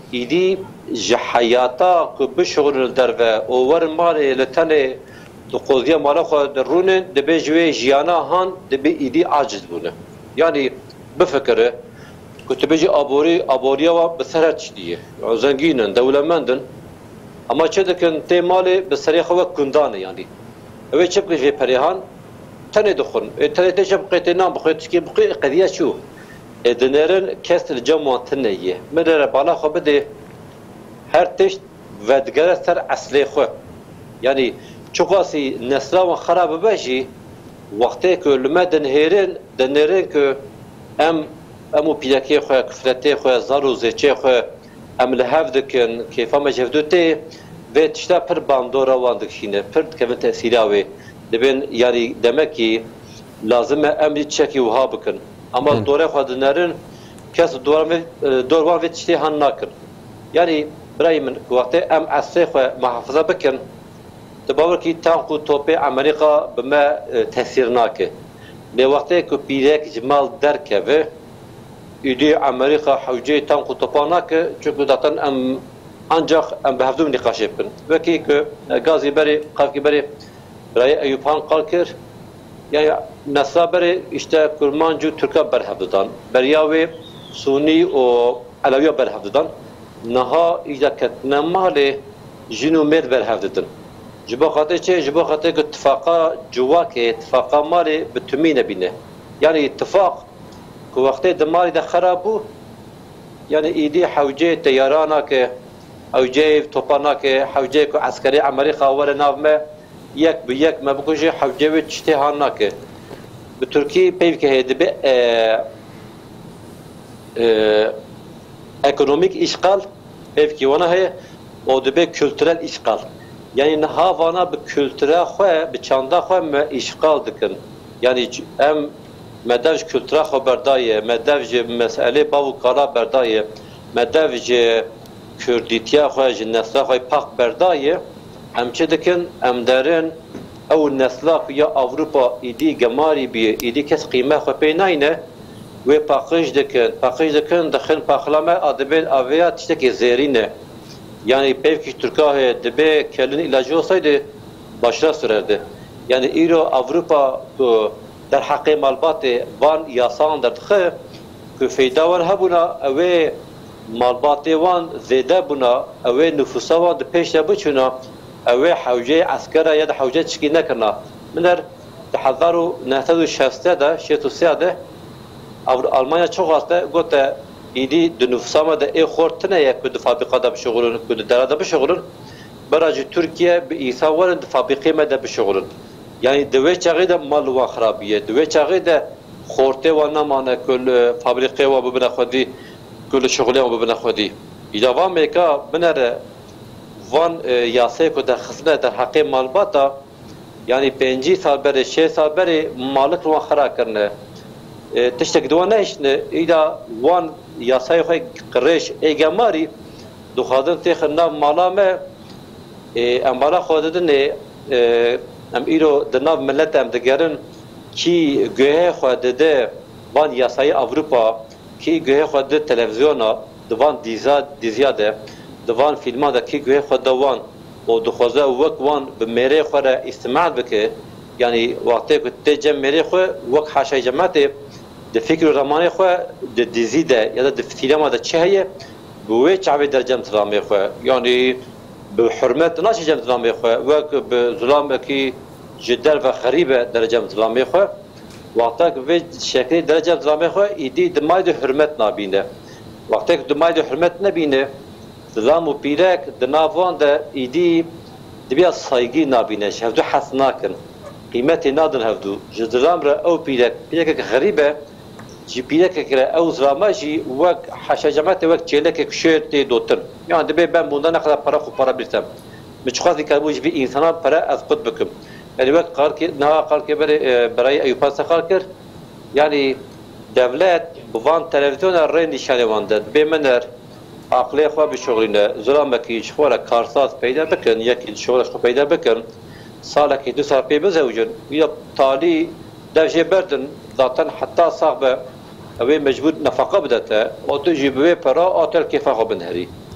ایدی جحیاتا که بشغل در و اوور مال لتنه تو قضیه مالا خود رونه دبی جوی جیانا هان دبی ایدی عاجز بونه یعنی بفکره که تبیجی آبوری آبوریا و بسرعت چدیه زنگینن دولمندن اما چه دکن تی مالی بسری خواه کندانه یعنی اوه چه بگه پریهان تنه دخون تنه تیجه بقیت نام بخواه تشکی بقیه قضیه چو دنرن کس الجمع تنه یه مره بالا خواه بده هر تشت ودگره سر اصلی خواه یعنی چقاسی نسلا و خراب باشی وقتی که لما دنهرن دنرن که ام امو پیداکی خواه کفلتی خواه زارو زیچه خواه ام لحف دکن کیفا مجفدو تی و تشتا پر باندورا وان دکشینه پر کمن تأثیراوی دبین یعنی دمکی لازمه ام چکی وها بکن اما دوره خواه دنرن کس دوروان و تشتی هن ناکن یعنی برای من وقتی ام اصلی خواه محافظه بکن تباور کی تانکو توپی امریکا به ما تاثیر ناکه به وقتی که پیرک جمال درکه و ایده امریکا حوجه تانکو توپا ناکه چون داتن ام ancak ام به هفدوم نقاش بکن وکی که گازی بری قافکی بری برای ایوپان قالکر yani nasla beri işte kurmancı Türk'e berhevdidan beriyavi Suni o Aleviye berhevdidan naha izaket nemali jinu med berhevdidin jiba khate çe jiba khate ki ittifaqa cuvake ittifaqa mali bütümine bine yani ittifak ku vakti demali de kharabu yani idi havce teyarana ke havce topana ke havce ku askeri Amerika ve navme yek bi yek me bukuje havce ve çtihana ke bi Türkiye pevke hedi be ekonomik işgal pevki wana he o de be kültürel işgal yani havana bi kültüre xwe bi çanda xwe me işgal dikin yani em medev kültüre xwe berdaye medev ji mesele bav kara berdaye medev ji kürditiya xwe ji nesla xwe pak berdaye em çi dikin em derin ew nesla ya Avrupa îdî gemarî bî îdî kes qîme xwe pê nayne wê paqij dikin paqij dikin dixin paxlame adibên aveya tiştekî zêrîne yani pevki Türkiye dibe kelin ilacı olsaydı başına sürerdi. Yani İro Avrupa der hakkı malbatı van yasan dertxe ki feyda var habuna ve malbatı van zede buna ve nüfusa van de peşte bıçına ve havce askera ya da havce çıkı ne kana. Miner tahzaru nehtazu şeste de şetu siyade Almanya çok hasta gote İdi dünüfsama da e xortine ya kudu fabrikada bişoğulun kudu derada bişoğulun barajı Türkiye bi İsa'ların fabrikime de bişoğulun yani dve çağı da mal ve xarabiye dve çağı da xorte ve namane kul fabrike ve bibne xudi kul şoğule ve bibne xudi İdava meka binere van yasaya ku der xisne der haqqi malbata yani penci sal beri şe sal beri malik ve xara karne tiştek duane işne ida van yasayı xoy qreş egamari duxadın texna malame em bala xodedin em iro dinav millet em digerin ki göhe xodede van yasayı Avrupa ki göhe xodede televizyona divan diza diziyade divan filma da ki göhe xodevan o duxaza vek van bi mere xore istimal bike yani vakti ku tecem mere xo vek haşa cemaate de fikr romanı xwe de dizi de ya da de sinema da çeye bu ve çavi dercem tramı xwe yani bu hürmet nasıl dercem tramı xwe ve bu zulm ki cidder ve xaribe dercem tramı xwe vakti ve şekli dercem tramı xwe idi demay de hürmet nabine vakti demay de hürmet nabine zulm u pirek de navan da idi dibiya saygı nabine şevdu hasnakin kıymeti nadın hevdu cidram ra o pirek pirek xaribe جی پیرک که اوز رامجی وق حشجمت وق چله که کشت دوتن یعنی دبی ben bundan ne kadar para kupara bilsem مچخاطی که بوج bir insana para az خود بکم yani وقت قال ki ne قال ki برای برای ایوپان سخال کرد yani devlet bu van televizyona re nişane vandı be mener akli xwa bi şoğline zulamaki şoğla karsaz peyda bekin yeki şoğla xwa peyda bekin salaki du sal pey bezewjun ya tali devje berdin zaten hatta sahibi اوی مجبور نفقه بدته و تو جیبوی پرا آتل کفا خو بنهری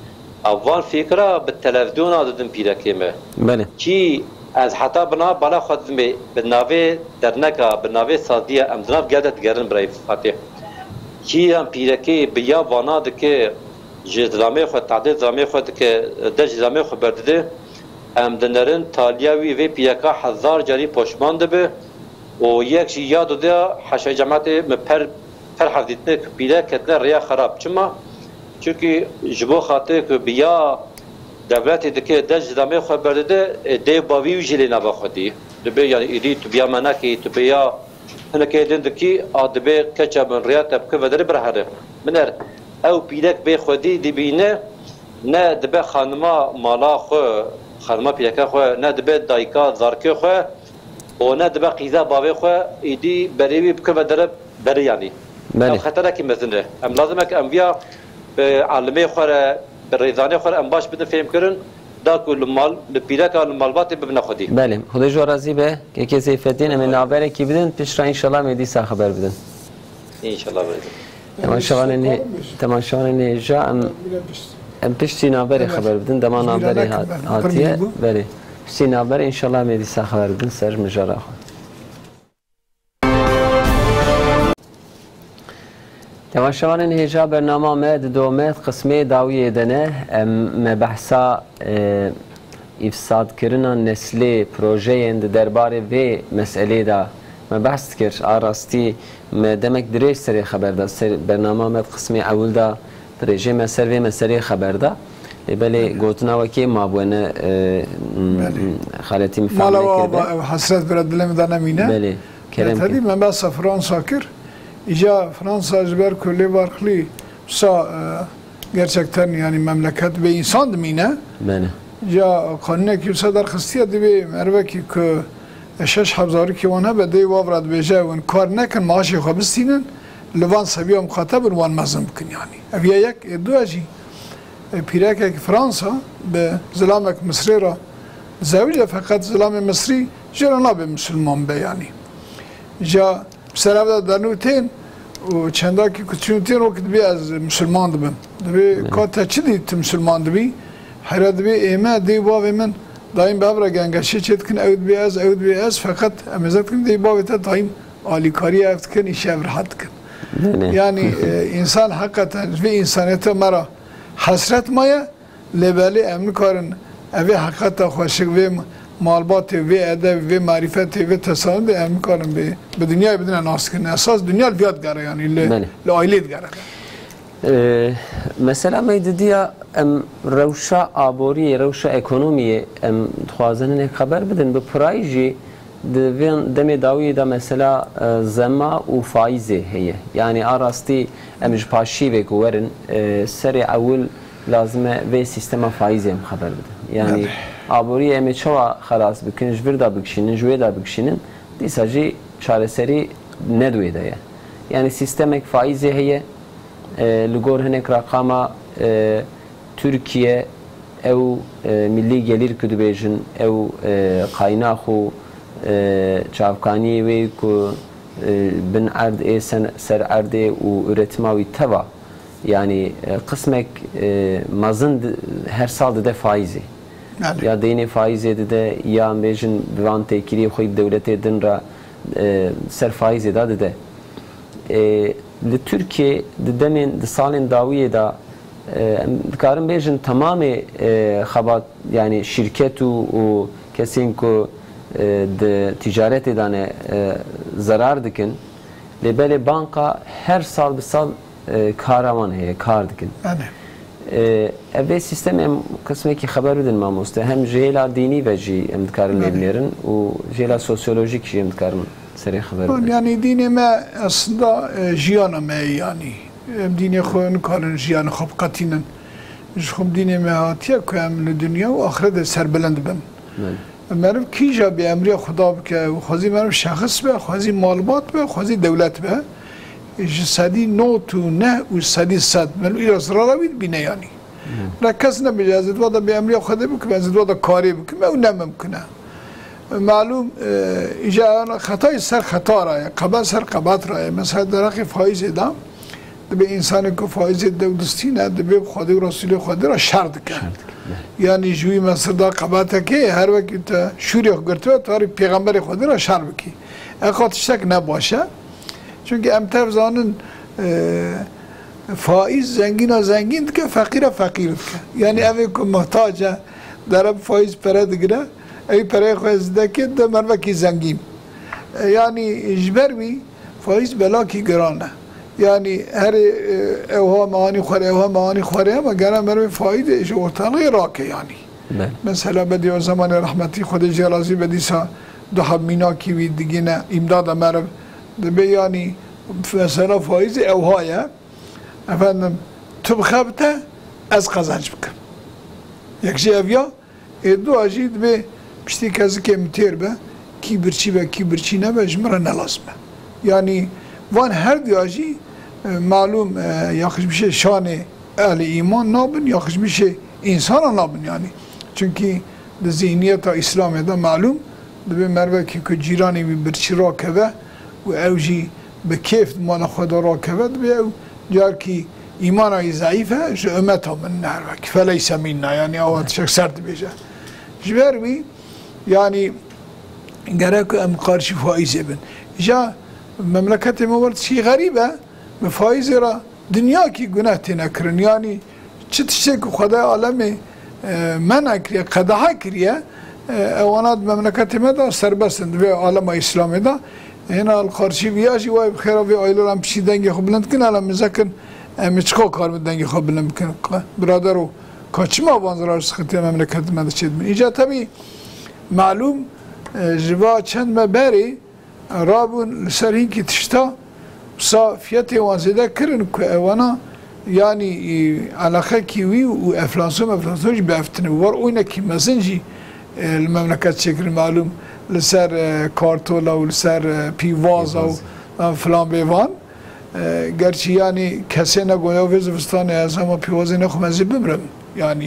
اول فکره به تلویزیون دادم پیرکی ما بله کی از حتی بنا بالا خود می به ناوی در نکا به ناوی سازی امزناب گردت گرن برای فاتح کی هم پیرکی بیا واناد که جزلامه خود تعدیل زلامه خود که در جزلامه خود برده ام دنرن تالیاوی و پیرکا هزار جاری پشمانده به و یک جی یاد ده حشای جماعت پر پر حفظیتنه که پیرکتنه ریا خراب چما چونکه جبو خاطر که بیا دولتی دکه دج دامه خبر ده دی باوی وجلی نبا خودی دبی یعنی ایدی تو بیا مناکی تو بیا هنکه دن دکی آدبی کچا من ریات بکه ودر برهره منر او پیرک به خودی دبینه نه دبی خانما مالا خو خانما پیرکا خو نه دبی دایکا زارکه خو و نه دبی قیزا باوی خو ایدی بریوی بکه ودر بری یعنی ام خطره کی مزنه ام لازمه که ام بیا به عالمه خوره به ریزانه خوره ام باش بده فهم کرن دا کل مال لپیرک آل مالبات ببن خودی بله خدا جو راضی به که کسی فتین امن نابره کی بدن پیش را انشالله میدی سا خبر بدن انشالله بدن تماشاوان نه تماشاوان نه جا ام ام پیش نابره خبر بدن دما نابره هاتیه بله پیش نابره انشالله میدی سا خبر بدن سر مجرا خود تماشاوان هجا برنامه مد دومت قسمه داویه دنه ام بحثا افساد کردن نسلی پروژه اند درباره و مسئله دا ما بحث کرد آراستی دمک دریج سری خبر دا برنامه مد قسمه اول دا پروژه مسئله و مسئله خبر دا بله گوتنا وکی ما بونه خالتی مفهمه کرده مالا حسرت برد دلم دا نمینه بله کرم کرد من بس فرانسا کرد İca Fransa jber kulli varkli sa gerçekten yani memleket ve insan demine. Bene. Ja kanune ki sa dar xistiya dibe merve ki ki eşeş habzarı ki ona be dey vavrad beje wen kar nekin maaşı xabistinin levan seviye muhatab wan mazım kin yani. Eviye yek duaji pirek ki Fransa be zelamek Mısır'a zavile fakat zelame Mısri jera be Müslüman be yani. Ja Serabda danutin و چندا کی کچونتین وقت بی از مسلمان دبم دبی کاتا چی دیت مسلمان دبی حیرا دبی ایمه دی باوی من دایم بابرا گنگشی چید کن اود بی از اود بی از فقط امزد کن دی باوی تا دایم آلیکاری افت کن ایشه راحت کن yani insan hakikaten ve insaniyete mara hasret maya lebeli emni karın evi hakikaten hoşuk ve malbatı ve edeb ve marifeti ve tesadüf de emni karın be be dünyaya bedine nasıl esas dünya viyat gara yani le le ailet gara. Mesela meydiya em rewşa abori rewşa ekonomiye em xwazanın haber bedin bu proje demi dawi da mesela zema u faize heye yani arasti emj paşi ve kuverin seri avul lazime ve sistema faize em haber bedin yani abori em çava xalas bikin jbir da bikşinin jwe da bikşinin disaji çareseri ne duydaya yani sistemek faize heye لگور هنک رقم ترکیه او ملی گلیر کدو بیشن او قایناخو چافکانی وی کو بن ارد ای سر ارد و üretmavi tava yani kısmek mazın her sal de faizi ya dini faizi de ya bejin bivan tekili xoy devlete dinra ser faizi da de li Türkiye demin de salin daviye da karın bejin tamamı xabat yani şirket u kesin ku de ticaret edane zarar dikin lebele banka her sal bir sal kahraman heye kar dikin. Ev sistem em kısmı ki haber edin mamusta hem jela dini ve ji em karın leblerin u jela sosyolojik ji em karın yani dinime aslında jiyaname yani dini xun karın jiyan xab qatinen jxum dinime hatiye ku em dünya ve ahirete serbelend ben merv kija bi emri xuda ke xazi merv şahs be xazi malbat be xazi devlet be sadi notu ne u sadi sad merv ila zarawi bine yani rakas ne bicazet ve da bi emri xuda bu ke zed da kari bu ke ne mümkün معلوم اجا خطای سر خطا را قبل سر قبط را مثلا درخ فایز دام دبی انسانی که فایز دودستی نه دبی خدا و رسول خدا را شرط کرد یعنی جوی مصر دا قباته که هر وقت شوری گرفته تاری پیغمبر خدا را شرط کی اخاطش تک نباشه چون امتر زانن فائز زنگین و زنگین که فقیر فقیر که یعنی اوی که محتاجه در فائز پره دگره ای پره خوزده که در مروه کی زنگین یعنی اجبروی فائز بلا کی گرانه یعنی هر اوها معانی خوره اوها معانی خوره و گره مروه فائز ایش ارتاقی راکه یعنی مثلا بدی و زمان رحمتی خود جلازی بدیسا دو حمینا کی وی دیگه نه امداد مروه دبی یعنی مثلا فائز اوهایه efendim tübxabte az kazanç bıkım. Yakşı evya e duacı be pişti kazı kemtir be kibirçi be kibirçi ne be jmara ne lazım. Yani van her duacı malum yakış bir şey şanı ehli iman nabın yakış bir şey insana nabın yani. Çünkü de zihniyeta İslam'da malum de merve ki ki cirani bir birçi rakebe ve evci be keyf mala khoda rakebe de جار کی ایمان ای ضعیفه جو امت هم من نهر وکی فلیس منا یعنی آوات شک سرد بیجه جبر بی یعنی گره که ام قارشی فائزه بین جا مملکت مورد چی غریبه فائز را دنیا کی گناه تینا کرن یعنی چه تشتی که خدا عالم من اکریه قدها کریه اوانات مملکت مدا سربستند به عالم اسلامی دا هنا القارشی بیاجی وای بخیر و آیلو هم پیشی دنگی خوب بلند کن الان مزکن مچکو کار به دنگی خوب بلند کن برادر و کاچما بانزرار سختی مملکت مده چید من اینجا طبی معلوم جوا چند مبری رابون لسر هین که تشتا سا فیت وانزیده کرن که اوانا یعنی علاقه کیوی و افلانسوم افلانسومش بیفتنه وار اوینه که مزنجی المملکت شکل معلوم لسر کارتولا و لسر پیواز و فلان بیوان گرچه یعنی کسی نگویا و زبستان از همه پیوازی نخوام ازی بمرم یعنی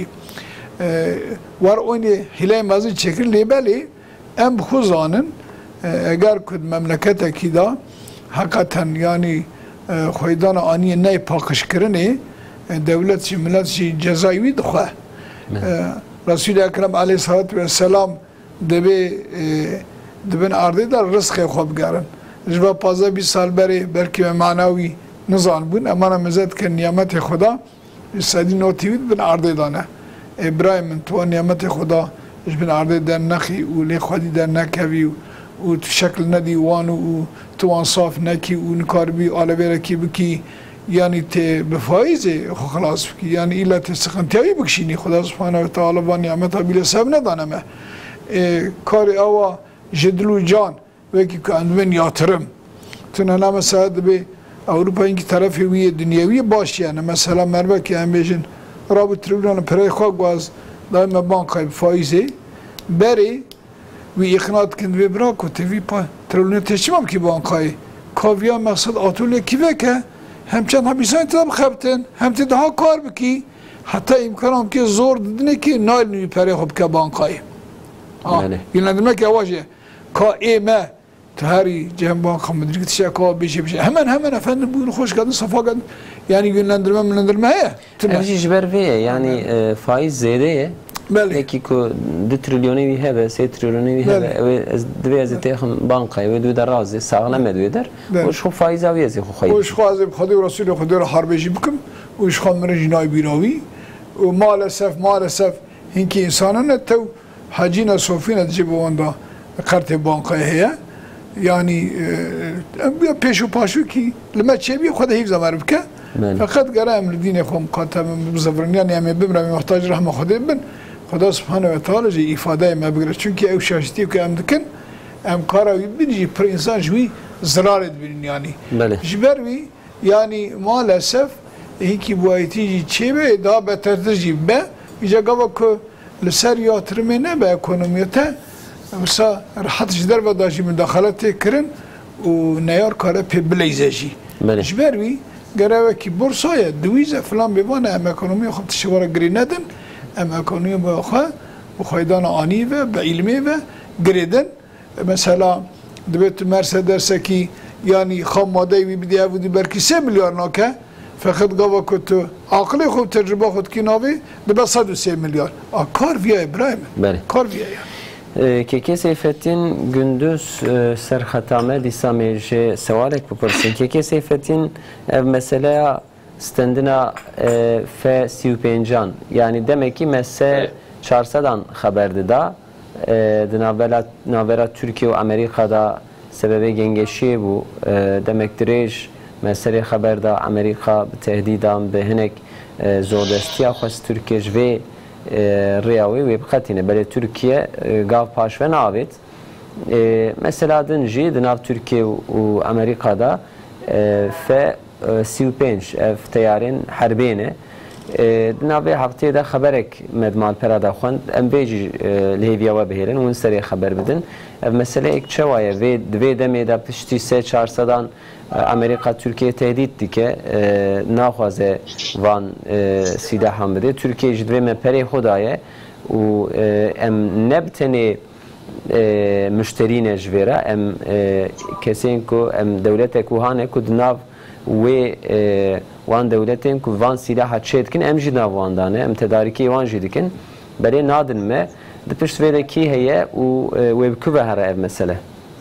وار اونی حیله مازی چکر لیبلی ام بخوزانن اگر کد مملکت اکی دا حقیقتا یعنی خویدان آنی نای پاکش کرنه دولت شی ملت شی جزایوی دخواه رسول اکرم علیه السلام دبی دبن آرده در رزق خواب گرن جوا پازده بیست سال بری بلکه معنوی نزان بون اما نمزد که نیامت خدا سادی نوتیوید بن آرده دانه ابراهیم تو نیامت خدا بن آرده در نخی و لی خودی در نکوی و تو شکل ندی وانو و تو آن صاف نکی و نکار بی آله برکی بکی یعنی ته بفایزه خو خلاص بکی یعنی ایلا ته سخنتیایی بکشینی خدا سبحانه و تعالی با نیامت ها بیل سب ندانمه کار آوا جدلو جان وکی که اندوین یاترم تونه نام ساعت به اروپا اینکه طرفی وی دنیاوی باشی یعنی مثلا مربع که هم بیشن رابط تریبونان پرای خواه گواز دایم بانکای فایزه بری وی اقناط کند وی برا کتی وی پا تریبونان تشمام کی بانکای کاویا مقصد آتوله کی وکه همچنان همیسان تدام خبتن هم تدها کار بکی حتی امکانم که زور ددنه که نایل نوی پرای خوب که بانکای یعنی که واجه که ایمه تهاری جنبان خمدری که تشکر بیشه بیشه همان همان افندم بون خوش کردن صفا کردن یعنی گلندرمه ملندرمه هه اوجی جبر ویه یعنی فایز زیده بله یکی که دو تریلیونی وی هبه سه تریلیونی وی هبه و دوی از تیخم بانکای و دو در رازه ساغنه مدوی در وش خو فایز آویزی خو خواهی وش خو از خدا و رسول خدا را حربشی بکم وش خو من جنای بیراوی و مالسف مالسف هنکی انسانان تو حجینا صوفینا جیب واندا قرط بانکای هیا یعنی پیش و پاشو کی لما چه بی خدا حفظ معرف که فقط گره امر دین خو مقاطم مزورنیان یعنی بمرم محتاج رحم خدا بن خدا سبحانه و تعالی جی ifade ما بگره چونکه او شاشتی که ام دکن ام کارا بینی پر انسان جوی zarar edin yani جبر وی yani maalesef هیکی بوایتی چه به daha beterdir جیب به ایجا گاوا که لسر یاترمه نه به اکونومیته مثلا راحت جدر و داشتی مداخلت کرن و نیار کاره پی بلیزشی جبر وی گره کی بورسایه دویزه فلان بیوانه ام اکونومی خود تشواره گری ندن ام اکونومی با خواه و خواهدان آنی و به علمی و گریدن مثلا دویت مرسه درسه کی یعنی خام ماده وی بدیه بودی برکی سه میلیار ناکه فقط قوا كتو عقلي خو تجربة خود كناوي دبا صد وسي مليار كار فيها إبراهيم بله كار فيها يعني Keke Seyfettin gündüz serhatame disameje sevalek bupursun. Keke Seyfettin ev mesela stendina fe siyupencan yani demek ki messe çarsadan haberdi da navera navera Türkiye ve Amerika'da sebebi gengeşi bu demektir iş mesele haberde Amerika tehdidan behenek zordestiya khas Türkiye ve riyavi ve bkatine bele Türkiye gav paş ve navet mesela dinci dinav Türkiye ve Amerika'da fe siyupenç ev teyarin harbine dinav haftaya da haberek medmal perada xwend em bêjî lêviya we bihêrin hûn serê xeber bidin ev mesele ek çawaye ve divê demê de piştî sê çar sedan Amerika Türkiye tehdit dike naxwaze van silahan bide Türkiye ji divê me perê xwe daye û em ne bi tenê müşterîne ji vê re em kesên ku em dewletek û hane ku di nav wê wan dewletên ku van silaha çê dikin em jî nav wan dane em tedarîkê wan jî dikin berê nadin me di pişt vê de kî heye û wê bi ku ve here ev mesele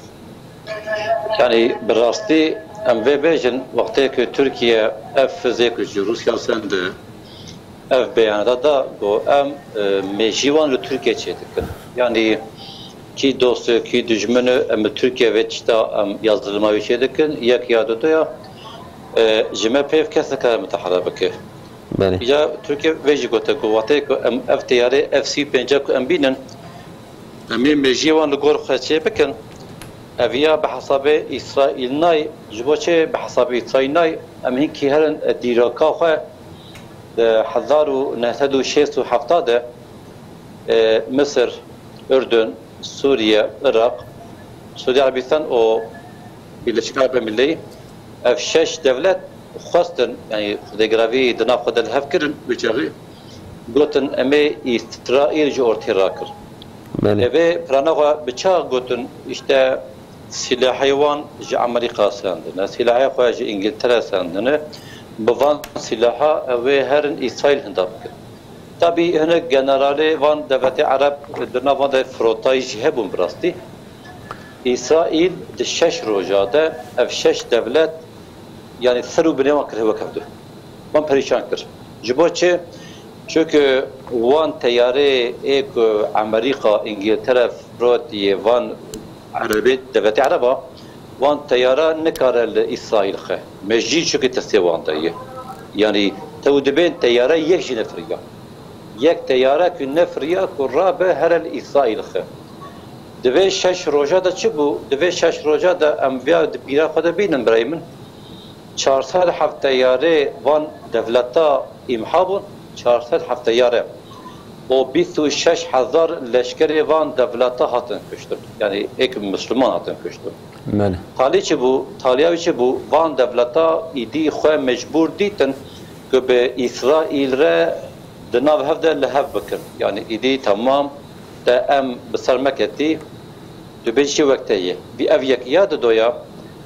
Yani bi rastî em vê bêjin wextê ku Türkiye ev fizêk ji Rusya sende ev beyanata da bu em mêjî wan li Türkiye çê dikin yani kî dostu kî dijminu em li Türkiye ve tişta em yazdırma wê çê dikin yek ya du ya ji me pêv kes dikare mitehere bike ya Türkiye vê jî gote ku wextê ku em ev teyarê ev sî pênce ku em bînin em ê mêjiyê wan li gor xwe çê bikin evya bi hesabê İsraîl nay ji bo çê bi hesabê İsraîl nay em hinkî herin dîraka xwe hezar û nehsed û şêst û hefta de Mısır, Ürdün, Suriye, Irak, Suudi Arabistan û Birleşik Arap Emirlikleri ev şeş devlet xwestin yani xwedêgiravî di nav xwe de li hev kirin biçarî gotin em ê İsraîl ji ortê rakir. Evê plana xwe bi çax gotin işte silahê wan ji Amerîka sendine, silahê xwe ji İngiltere sendine bi van silaha ew ê herin İsraîl hinda bikin. Tabii hinek generalê van devletê Ereb di nav wan de firotayî jî hebûn bi rastî. İsraîl di şeş roja de ev şeş devlet yani ser û binê wan kir hewek hevdû. Wan perîşan kir. Ji bo çi? Çünkü wan teyarê ê ku Amerîka, İngiltere firotiye van Erebê devletê Ereba wan teyara nikare li İsraîl xe. Me jî çünkü testê wan de ye. Yani tew dibên teyara yek jî nefiriya. Yek teyara ku nefiriya ku rabe here li İsraîl xe. Divê şeş roja da çi bû? Divê şeş roja da em viya di bîra xwe de bînin birayê min. çar sed hefteyarê van devleta îmha bûn. çar sed hefteyarê. O bîst û şeş hezar leşkerê van devleta hatin kuştin. Yani ek Müslüman hatin kuştin. Talî çi bû? Taliya wî çi bû? Van devleta îdî xwe mecbûr dîtin ku bi İsraîl re di nav hev de li hev bikin. Yani îdî tamam te em bi ser meketî tu bê jî wek te ye. Vî ev yekiya didoya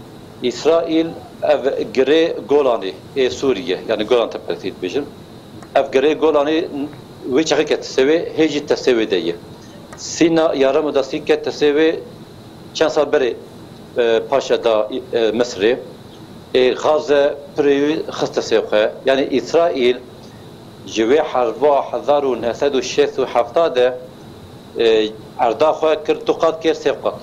İsraîl ev girê Golanê ê Sûriye yani Golan Tepesî dibêjin. Ev girê Golanê wê çexê ket tesêwê hê jî tesêwê de ye. Sîna yaram da sî ket tesêwê çend sal berê paşa da Misrê ê Gaze pirê xist tesê xwe yani İsraîl ji wê herva hezar û nehsed û şêst û hefta de erda xwe kir du qat kêr sêv qat.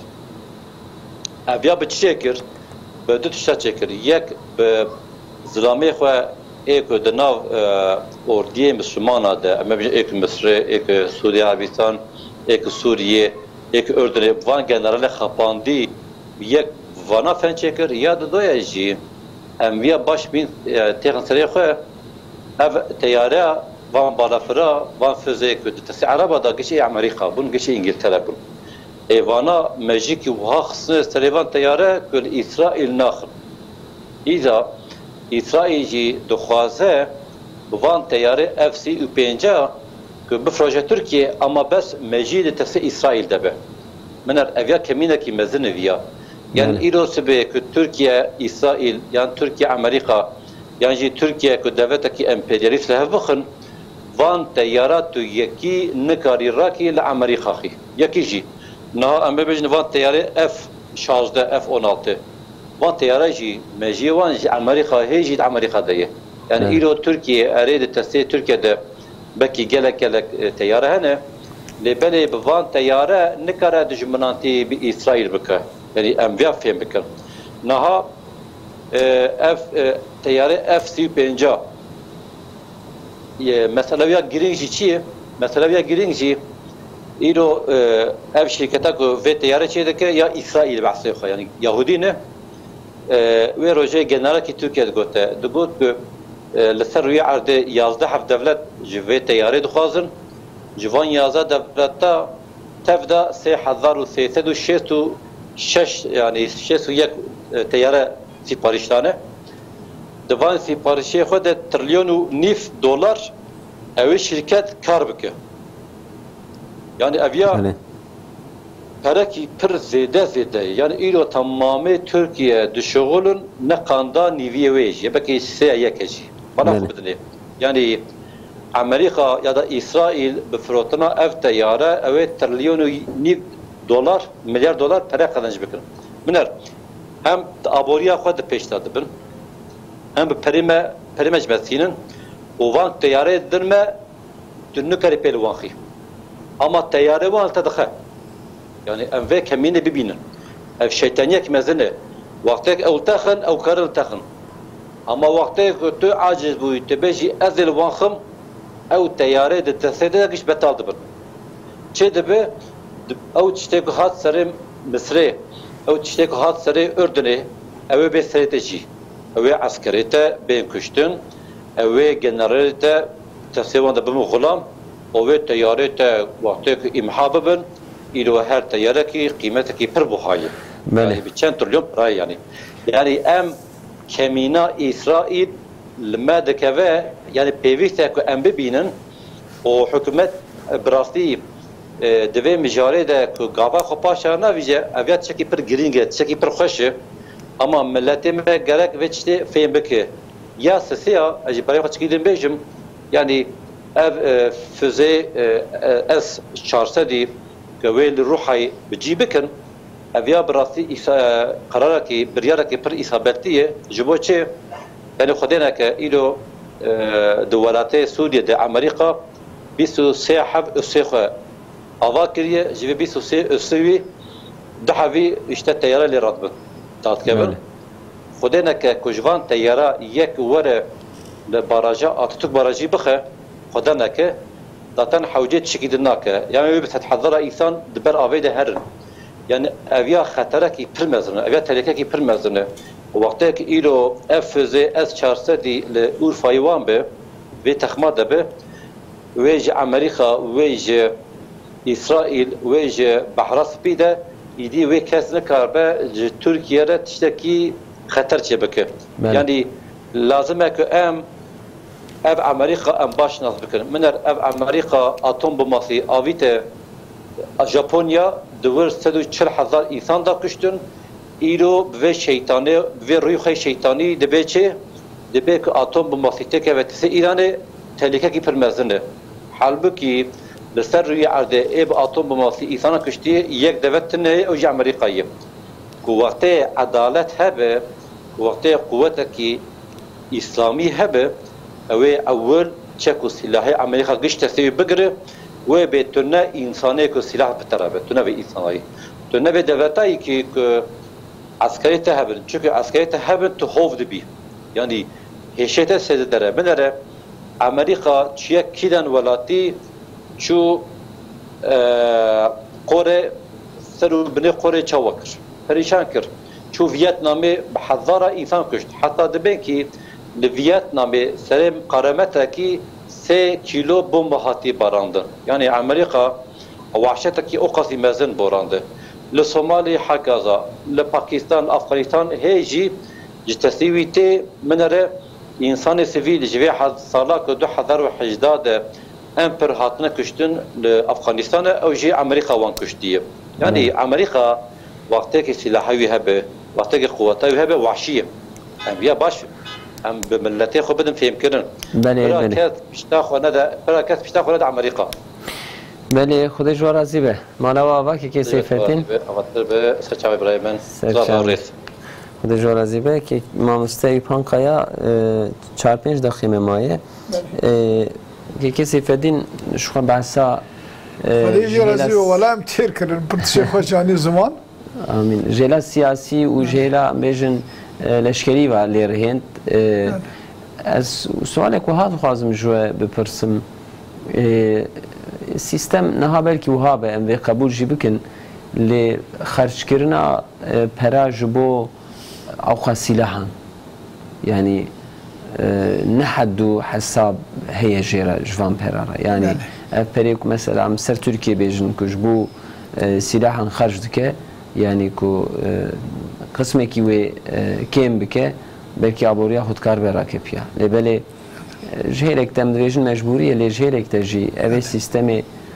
Ev ya bi çi çêkir? Bi du tişta çêkir. Yek bi zilamê xwe ê ku di nav ordiyê Müslümana de em ê bijin ê ku Misrê, ê ku Suudi Arabistan, ê ku Sûriye, ê ku Ürdünê van generalê xapandî yek vana fen çêkir ya didoya jî em viya baş bîn têxin serê xwe ev teyareya van balafira van füzeyê ku di tesê Ereba da gişê Amerîka bûn gişê İngiltere bûn. Evana mecikî wiha xistine serê van teyare ku li İsraîl naxin. Îza İsraîl jî dixwaze bi van teyarê ev sî û pênca ku bifroje Tirkiye ama bes mecî li tesê İsraîl de be. Min er ev ya kemînekî mezin viya. Yani îro sibê ku Tirkiye, İsraîl yan Tirkiye, Amerîka yani jî Türkiye ku devletekî emperyalîst li hev bixin van teyara tu yekî nikarî rakî li Amerîka xî yekî jî niha em bibêjin van teyarê F şazde F on altı van teyara jî mejiyê wan ji Amerîka hê jî di Amerîka de ye yani îro Türkiye erê di testê Türkiye'de belkî gelek gelek teyara hene lê belê bi van teyare nikare dijminantî bi İsraîl bike yani em vê fêm bikin niha ev teyare F si pênca mesela ya giring jî çi ye mesela ya giring jî îro ev şirketa ku vê teyare çê dike ya İsraîl behsê xwe yani Yahudî ne wê rojê generalekî Türkiye digote digot ku li ser rûyê erdê yazdeh hev devlet ji vê teyarê dixwazin ji van yazdeh devleta tev da sê hezar û sê sed û şêst û şeş yani şêst û yek teyare sipariştane di van siparişê xwe de trilyon û nîf dolar ew şirket kar bike yani ev ya perekî pir zêde zêde yani îro tamamê Türkiye dişeğulun ne qanda nîviyê wê jî belkî sê yekê jî bana xwe bidinê yani Amerika ya da İsrail bi firotina ev teyare ew ê trilyon û nîv dolar milyar dolar pere qezenc bikin biner hem aboriya xwe di pêş da dibin hem bi perîme perîme ji mesînin û van teyarê dirme tu nikarî pê li wan xî ama teyarê wan te dixe yani em vê kemînê bibînin ev şeytaniyek mezin e wextêk ew texin ew karin texin ama wextê ku tu aciz bûyî tu bêjî ez ê li wan xim ew teyarê di testê de giş betal dibin çê dibe ew tiştê ku hat serê Misrê ew tiştê ku hat serê Ürdünê ew ê bê serê te jî ew ê eskerê te bên kuştin ew ê generalê te testê wan de bimin xulam û wê teyarê te wextê ku imha bibin îro her teyarekî qîmetekî pir buhaye yani bi çend trilyon pirayê yani yani em kemîna İsraîl li me dikeve yani pêwîst e ku em bibînin û hikûmet bi rastî di vê mijarê de ku gava xwe paşa navîce ev ya tişekî pir girîng e tişekî pir xweş e ama milletê me gerek vê tiştê fêm bike ya sisiya ez jî perê xwe çikî din bêjim yani ev füzê S çar sedî ku wê li Rûhayê bi cî bikin ev ya bi rastî qerarekî biryarekî pir îsabetî ye ji bo çê yani xwedê neke îro di welatê Sûriye de Amerîka bîst û sê hev ûsê xwe ava kiriye ji vê bîst û sê ûsê wî di hevî işte teyara lê radbin dadkevin xwedê neke ku ji van teyara yek were li baraja Atatürk barajî bixe xwedê neke zaten hewcê tişekî din nake yani wê bi sedhezara însan di ber avê de herin yani ev ya xeterekî pir mezin e ev ya tehlikekî pir mezin e wextê ku îro ev füzê S çar sedî li Urfayê wan be vê texma de be wê ji Amerîka wê ji İsraîl wê ji Behra Spî de îdî wê kes nikaribe ji Tirkiye re tiştekî xeter çê bike yani lazim e ku em ev Amerîka em baş nas bikin min er ev Amerîka atom bombasî avî te Japonya di wir sed û çil hezar însan da kuştin îro bi vê şeytanê bi vê rûyxê şeytanî dibe çê dibe ku atom bombasî teke ve tisê Îranê tehlikekî pir mezin e halbukî li ser rûyê erdê ê bi atom bombasî însanan kuştiye yek devlet tune ew jî Amerîkayê ku wextê edalet hebe wextê quwetekî İslamî hebe ew ê ewil çek û silahê Amerîka giş testê bigire wê bê tu ne însanê ku silah biterabe tu ne vê însanayî tu ne vê devletayî ki ku askerê te hebin çünkü askerê te hebin tu hov dibî yani hêşê te sêde dere min ere Amerîka çiyek kîlan welatî çû Kore ser û binê Korê çawa kir perîşan kir çû Vietnamê bi hezara însan kuşt heta dibên kî li Vietnamê serê qaremetekî sê kîlo bomba hatî barandin yani Amerîka wahşetekî o qasî mezin borandi li Somalî hekaza li Pakistan Afganistan hê jî ji testê wî tê min ere însanê sivîl ji vê sala ku du hezar û hejda de em pir hatine kuştin li Afganistanê ew jî Amerîka wan kuştiye yani Amerîka wextêkî silahê wî hebe wextêkî quweta wî hebe wahşî ye em ya baş هم بملتي خو بدهم فهم كرن بله بله كات بيشتاخو ندا برا كات بيشتاخو ندا امريكا بله خودش جوار راضی به مالا و آوا که که سیفتین اغطر به سرچاو ابراهیمن زاد ریس خودش جوار راضی به که مامسته پانقایا چهار پنج دقیقه مایه که که سیفتین شو بحثا خديجي رازي ولا متير كرن برتشي خوشاني زمان آمین جلا سیاسی و جلا بیشن لشکری و لیرهند از سوال که هات خوازم جوه بپرسم سیستم نه بلکی وها به ام قبول جی بکن لی خرج کردن پراج بو او خسیلها یعنی نه حد حساب هي جرا جوان پرارا یعنی پریک مثلا مصر ترکیه بیشن کش بو سلاحا خرج دکه یعنی کو قسمی که وی کم بکه بلکه آبوریا خودکار براکه پیا لبله جهرک تمدريجن مجبورية لجهرك تجي أبي سيستم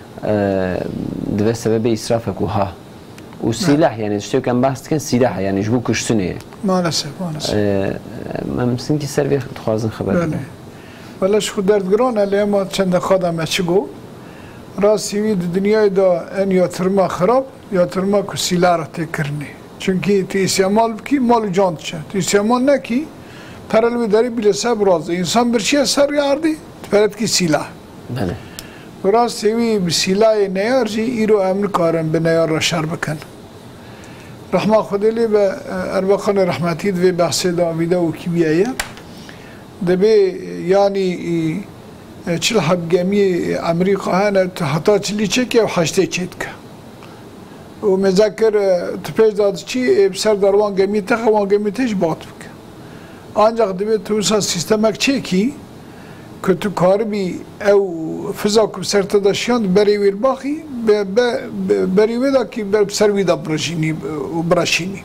ده سبب إسرافك وها والسلاح يعني اشتوى كان بحث كان سلاح يعني جبو كشتني ما نسب ما نسب ما مسكين كي سربي تخوازن خبر بله ولاش خود درد گرانه لیما چند خادم چگو راستی وید دنیای دا ان یا ترما خراب یا ترما کو سلاح را تکرنی چونکی تی استعمال کی مال جان چه تی استعمال نکی پرلوی داری بیل سب رازه انسان برچیه سر یاردی پرد کی سلاح بله راستی وی بسلاح نیار جی ایرو امن کارن به نیار را شر بکن رحمه خودلی به اربخان رحمتی دوی بحث دا ویده و کی بیایه دبی یعنی چل حب گمی امریکا هنر حتی چلی چکه و حشته چید که و مذکر تپیش داد چی بسر در وان گمی تخ وان گمی تش بات بکه ancak dibê tu wisa sîstemek çêkî ku tu karibî ew fiza ku ser te da şiyan berê wê baxî berê wê da kî ber ser wî da birajînî û biraşînî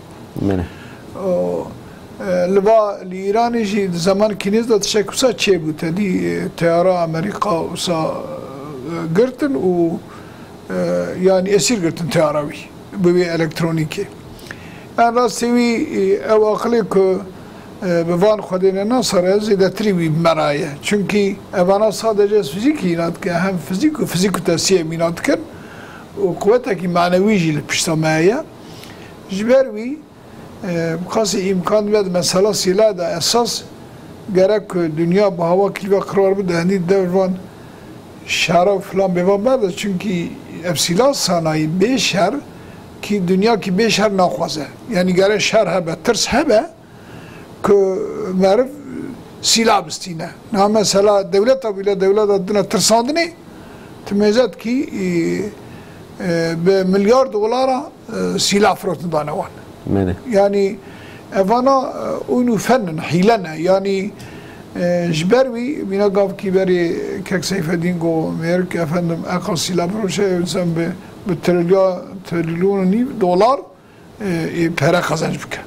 li va li Îranê jî di zaman kînêz da tişek wisa çêbû tedî teyara Amerîka wisa girtin û yani esîr girtin teyara wî bi wê elektronîkê en rastî wî ew aqilê ku به وان خودی نصره زیاده تری وی مرایه چونکی اونا sadece فیزیکی اینات که هم فیزیک و فیزیک و تاسیه مینات کن و قوته کی معنوی جیل پشتمایه جبر وی خاصی امکان بد مثلا سیلا دا اساس gerek dünya bu hava kilve kırar bu da hani devran şara falan bevan vardı çünkü efsila sanayi beşer ki dünya ki beşer nakwaze yani gerek şer hebe tırs hebe که معرف سلاح بستینه نه مثلا دولت بله دولت adına ترساندنی تمیزد کی به میلیارد دلار سلاح فروتن دانوان yani evana oyunu fennen hilene yani jbervi bina gav ki beri kek Seyfettin go merk efendim akıl silah proje insan be be trilyon trilyon dolar para kazanç bike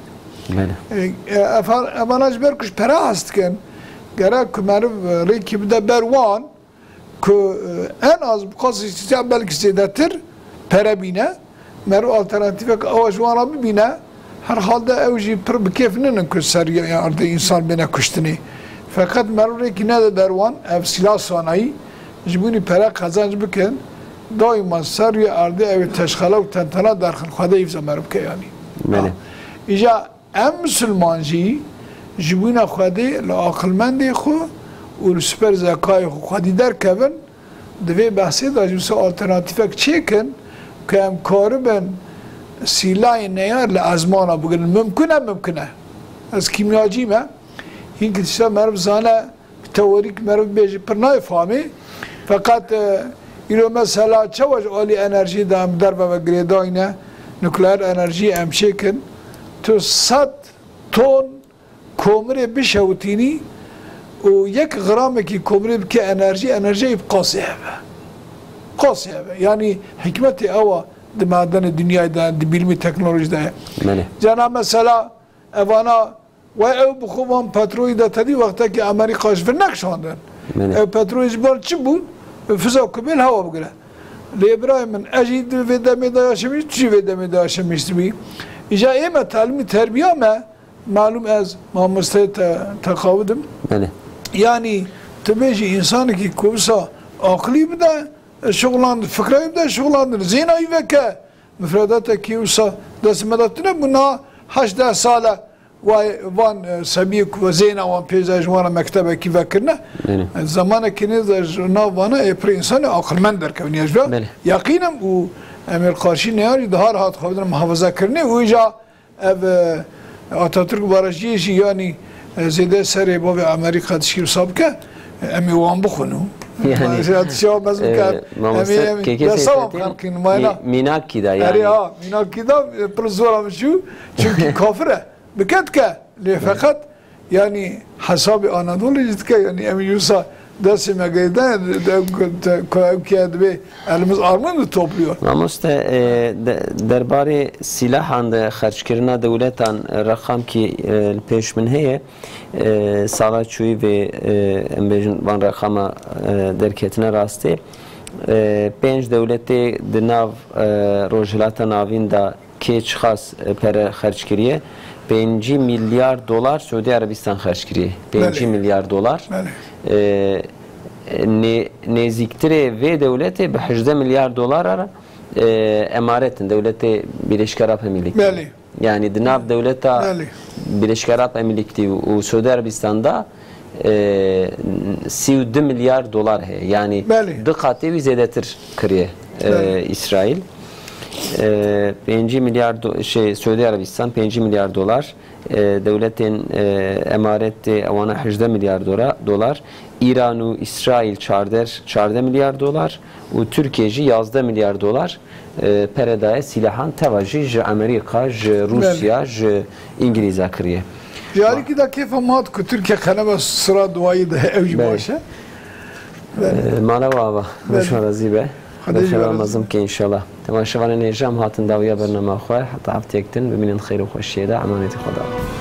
اما جبر کش پره هست کن گره که مرو ریکی بده بروان که en az بقاسی سیستم بلکه زیده تر پره بینه مرو alternatife که او جوانا ببینه هر حال ده اوجی پر بکیف ننن که سر یارده انسان بینه کشتنی fakat مرو ریکی نده بروان اف سلاح سانایی جبونی پره قزنج بکن دائما سر یارده او تشخاله و تنتنه درخل خواهده ایفزا مرو بکه یعنی ایجا ام مسلمانجی جبونا خودی لعقلمندی خو و سپر زکای خو خودی در کبن دوی بحثی داشت و آلترناتیفک چیکن که ام کاربن سیلای نیار لازمانا بگن ممکنه ممکنه از کیمیاجی ما این که تیسا مرب زانه تئوریک مرب بیجی پر نای فهمی فقط ایرو مثلا چواج آلی انرژی دام در و گریداینه نوکلیر انرژی ام چیکن تو صد تون کومره بشوتینی و یک غرامه که کومره بکه انرژی انرژی بقاسه هبه قاسه هبه یعنی حکمت اوا د معدن دنیای ده د بیلمی تکنولوژی ده جانا مثلا اوانا و او بخوام پتروی ده تدی وقتا که امریکاش و نکشاندن او پتروی جبار چی بود؟ فضا کمیل هوا بگره لیبرای من اجید ویده میده هاشمیش چی ویده میده هاشمیش بی ایجا ایمه تعلیمی تربیه ما malum ez mamostaya tekavüdüm. بله Yani tebeci insanı ki kovsa akli bir de şoğlandı, fikri bir de şoğlandı. Zinayı ve ke müfredata ki olsa desmedatine buna haşda sala ve van sabik ve zeyna ve peyzajvana mektebe ki vekirne zamanı ki ne zajna vana epri insanı akılmendir ki niyajva yakinem o emir karşı ne yani daha rahat kavdına muhafaza kirne o ica ev Atatürk barajiyişi yani zede seri bu ve Amerika dışkı sabke emi wan bukhunu yani şov mazmukar emi keke seyfetin minak da yani ha minak da plazora şu çünkü kafire biketka li fakat yani hasabı Anadolu jitke yani emi yusa desime gayda koyup be elimiz armağan topluyor. Namuste derbari silah anda xerçkirina devletan rakam ki peş min heye sala çuy ve embejin van rakama derketine rastı penç devleti dinav rojilata navinda keç xas pere xerçkiriye beş milyar dolar Suudi Arabistan xerçkiriye beş milyar dolar neziktire ve devleti به هجده milyar dolar ara emaretin devleti Birleşik Arap Emirlikleri. Yani dinav devleti Birleşik Arap Emirlikleri ve Suudi Arabistan'da سی و دو milyar dolar he. Yani dıkati ve zedetir kriye İsrail. beş milyar şey Suudi Arabistan beş milyar dolar devletin emareti evana hejde milyar dolar İran ve İsrail çarder çarde milyar dolar ve Türkiye'ci yazda milyar dolar peredaya silahan tevaji ji Amerika ji Rusya ji İngiliz'e kriye. Yani ki da keyfe mat ku Türkiye kanaba sıra duayı da evci başa. Mala baba. Başmarazi be. Başmaramazım ki inşallah. تماشاوان نجام هاتن داویا برنامه خواه حتی هفته اکتن ببینن خیر و خوشیه ده امانت خدا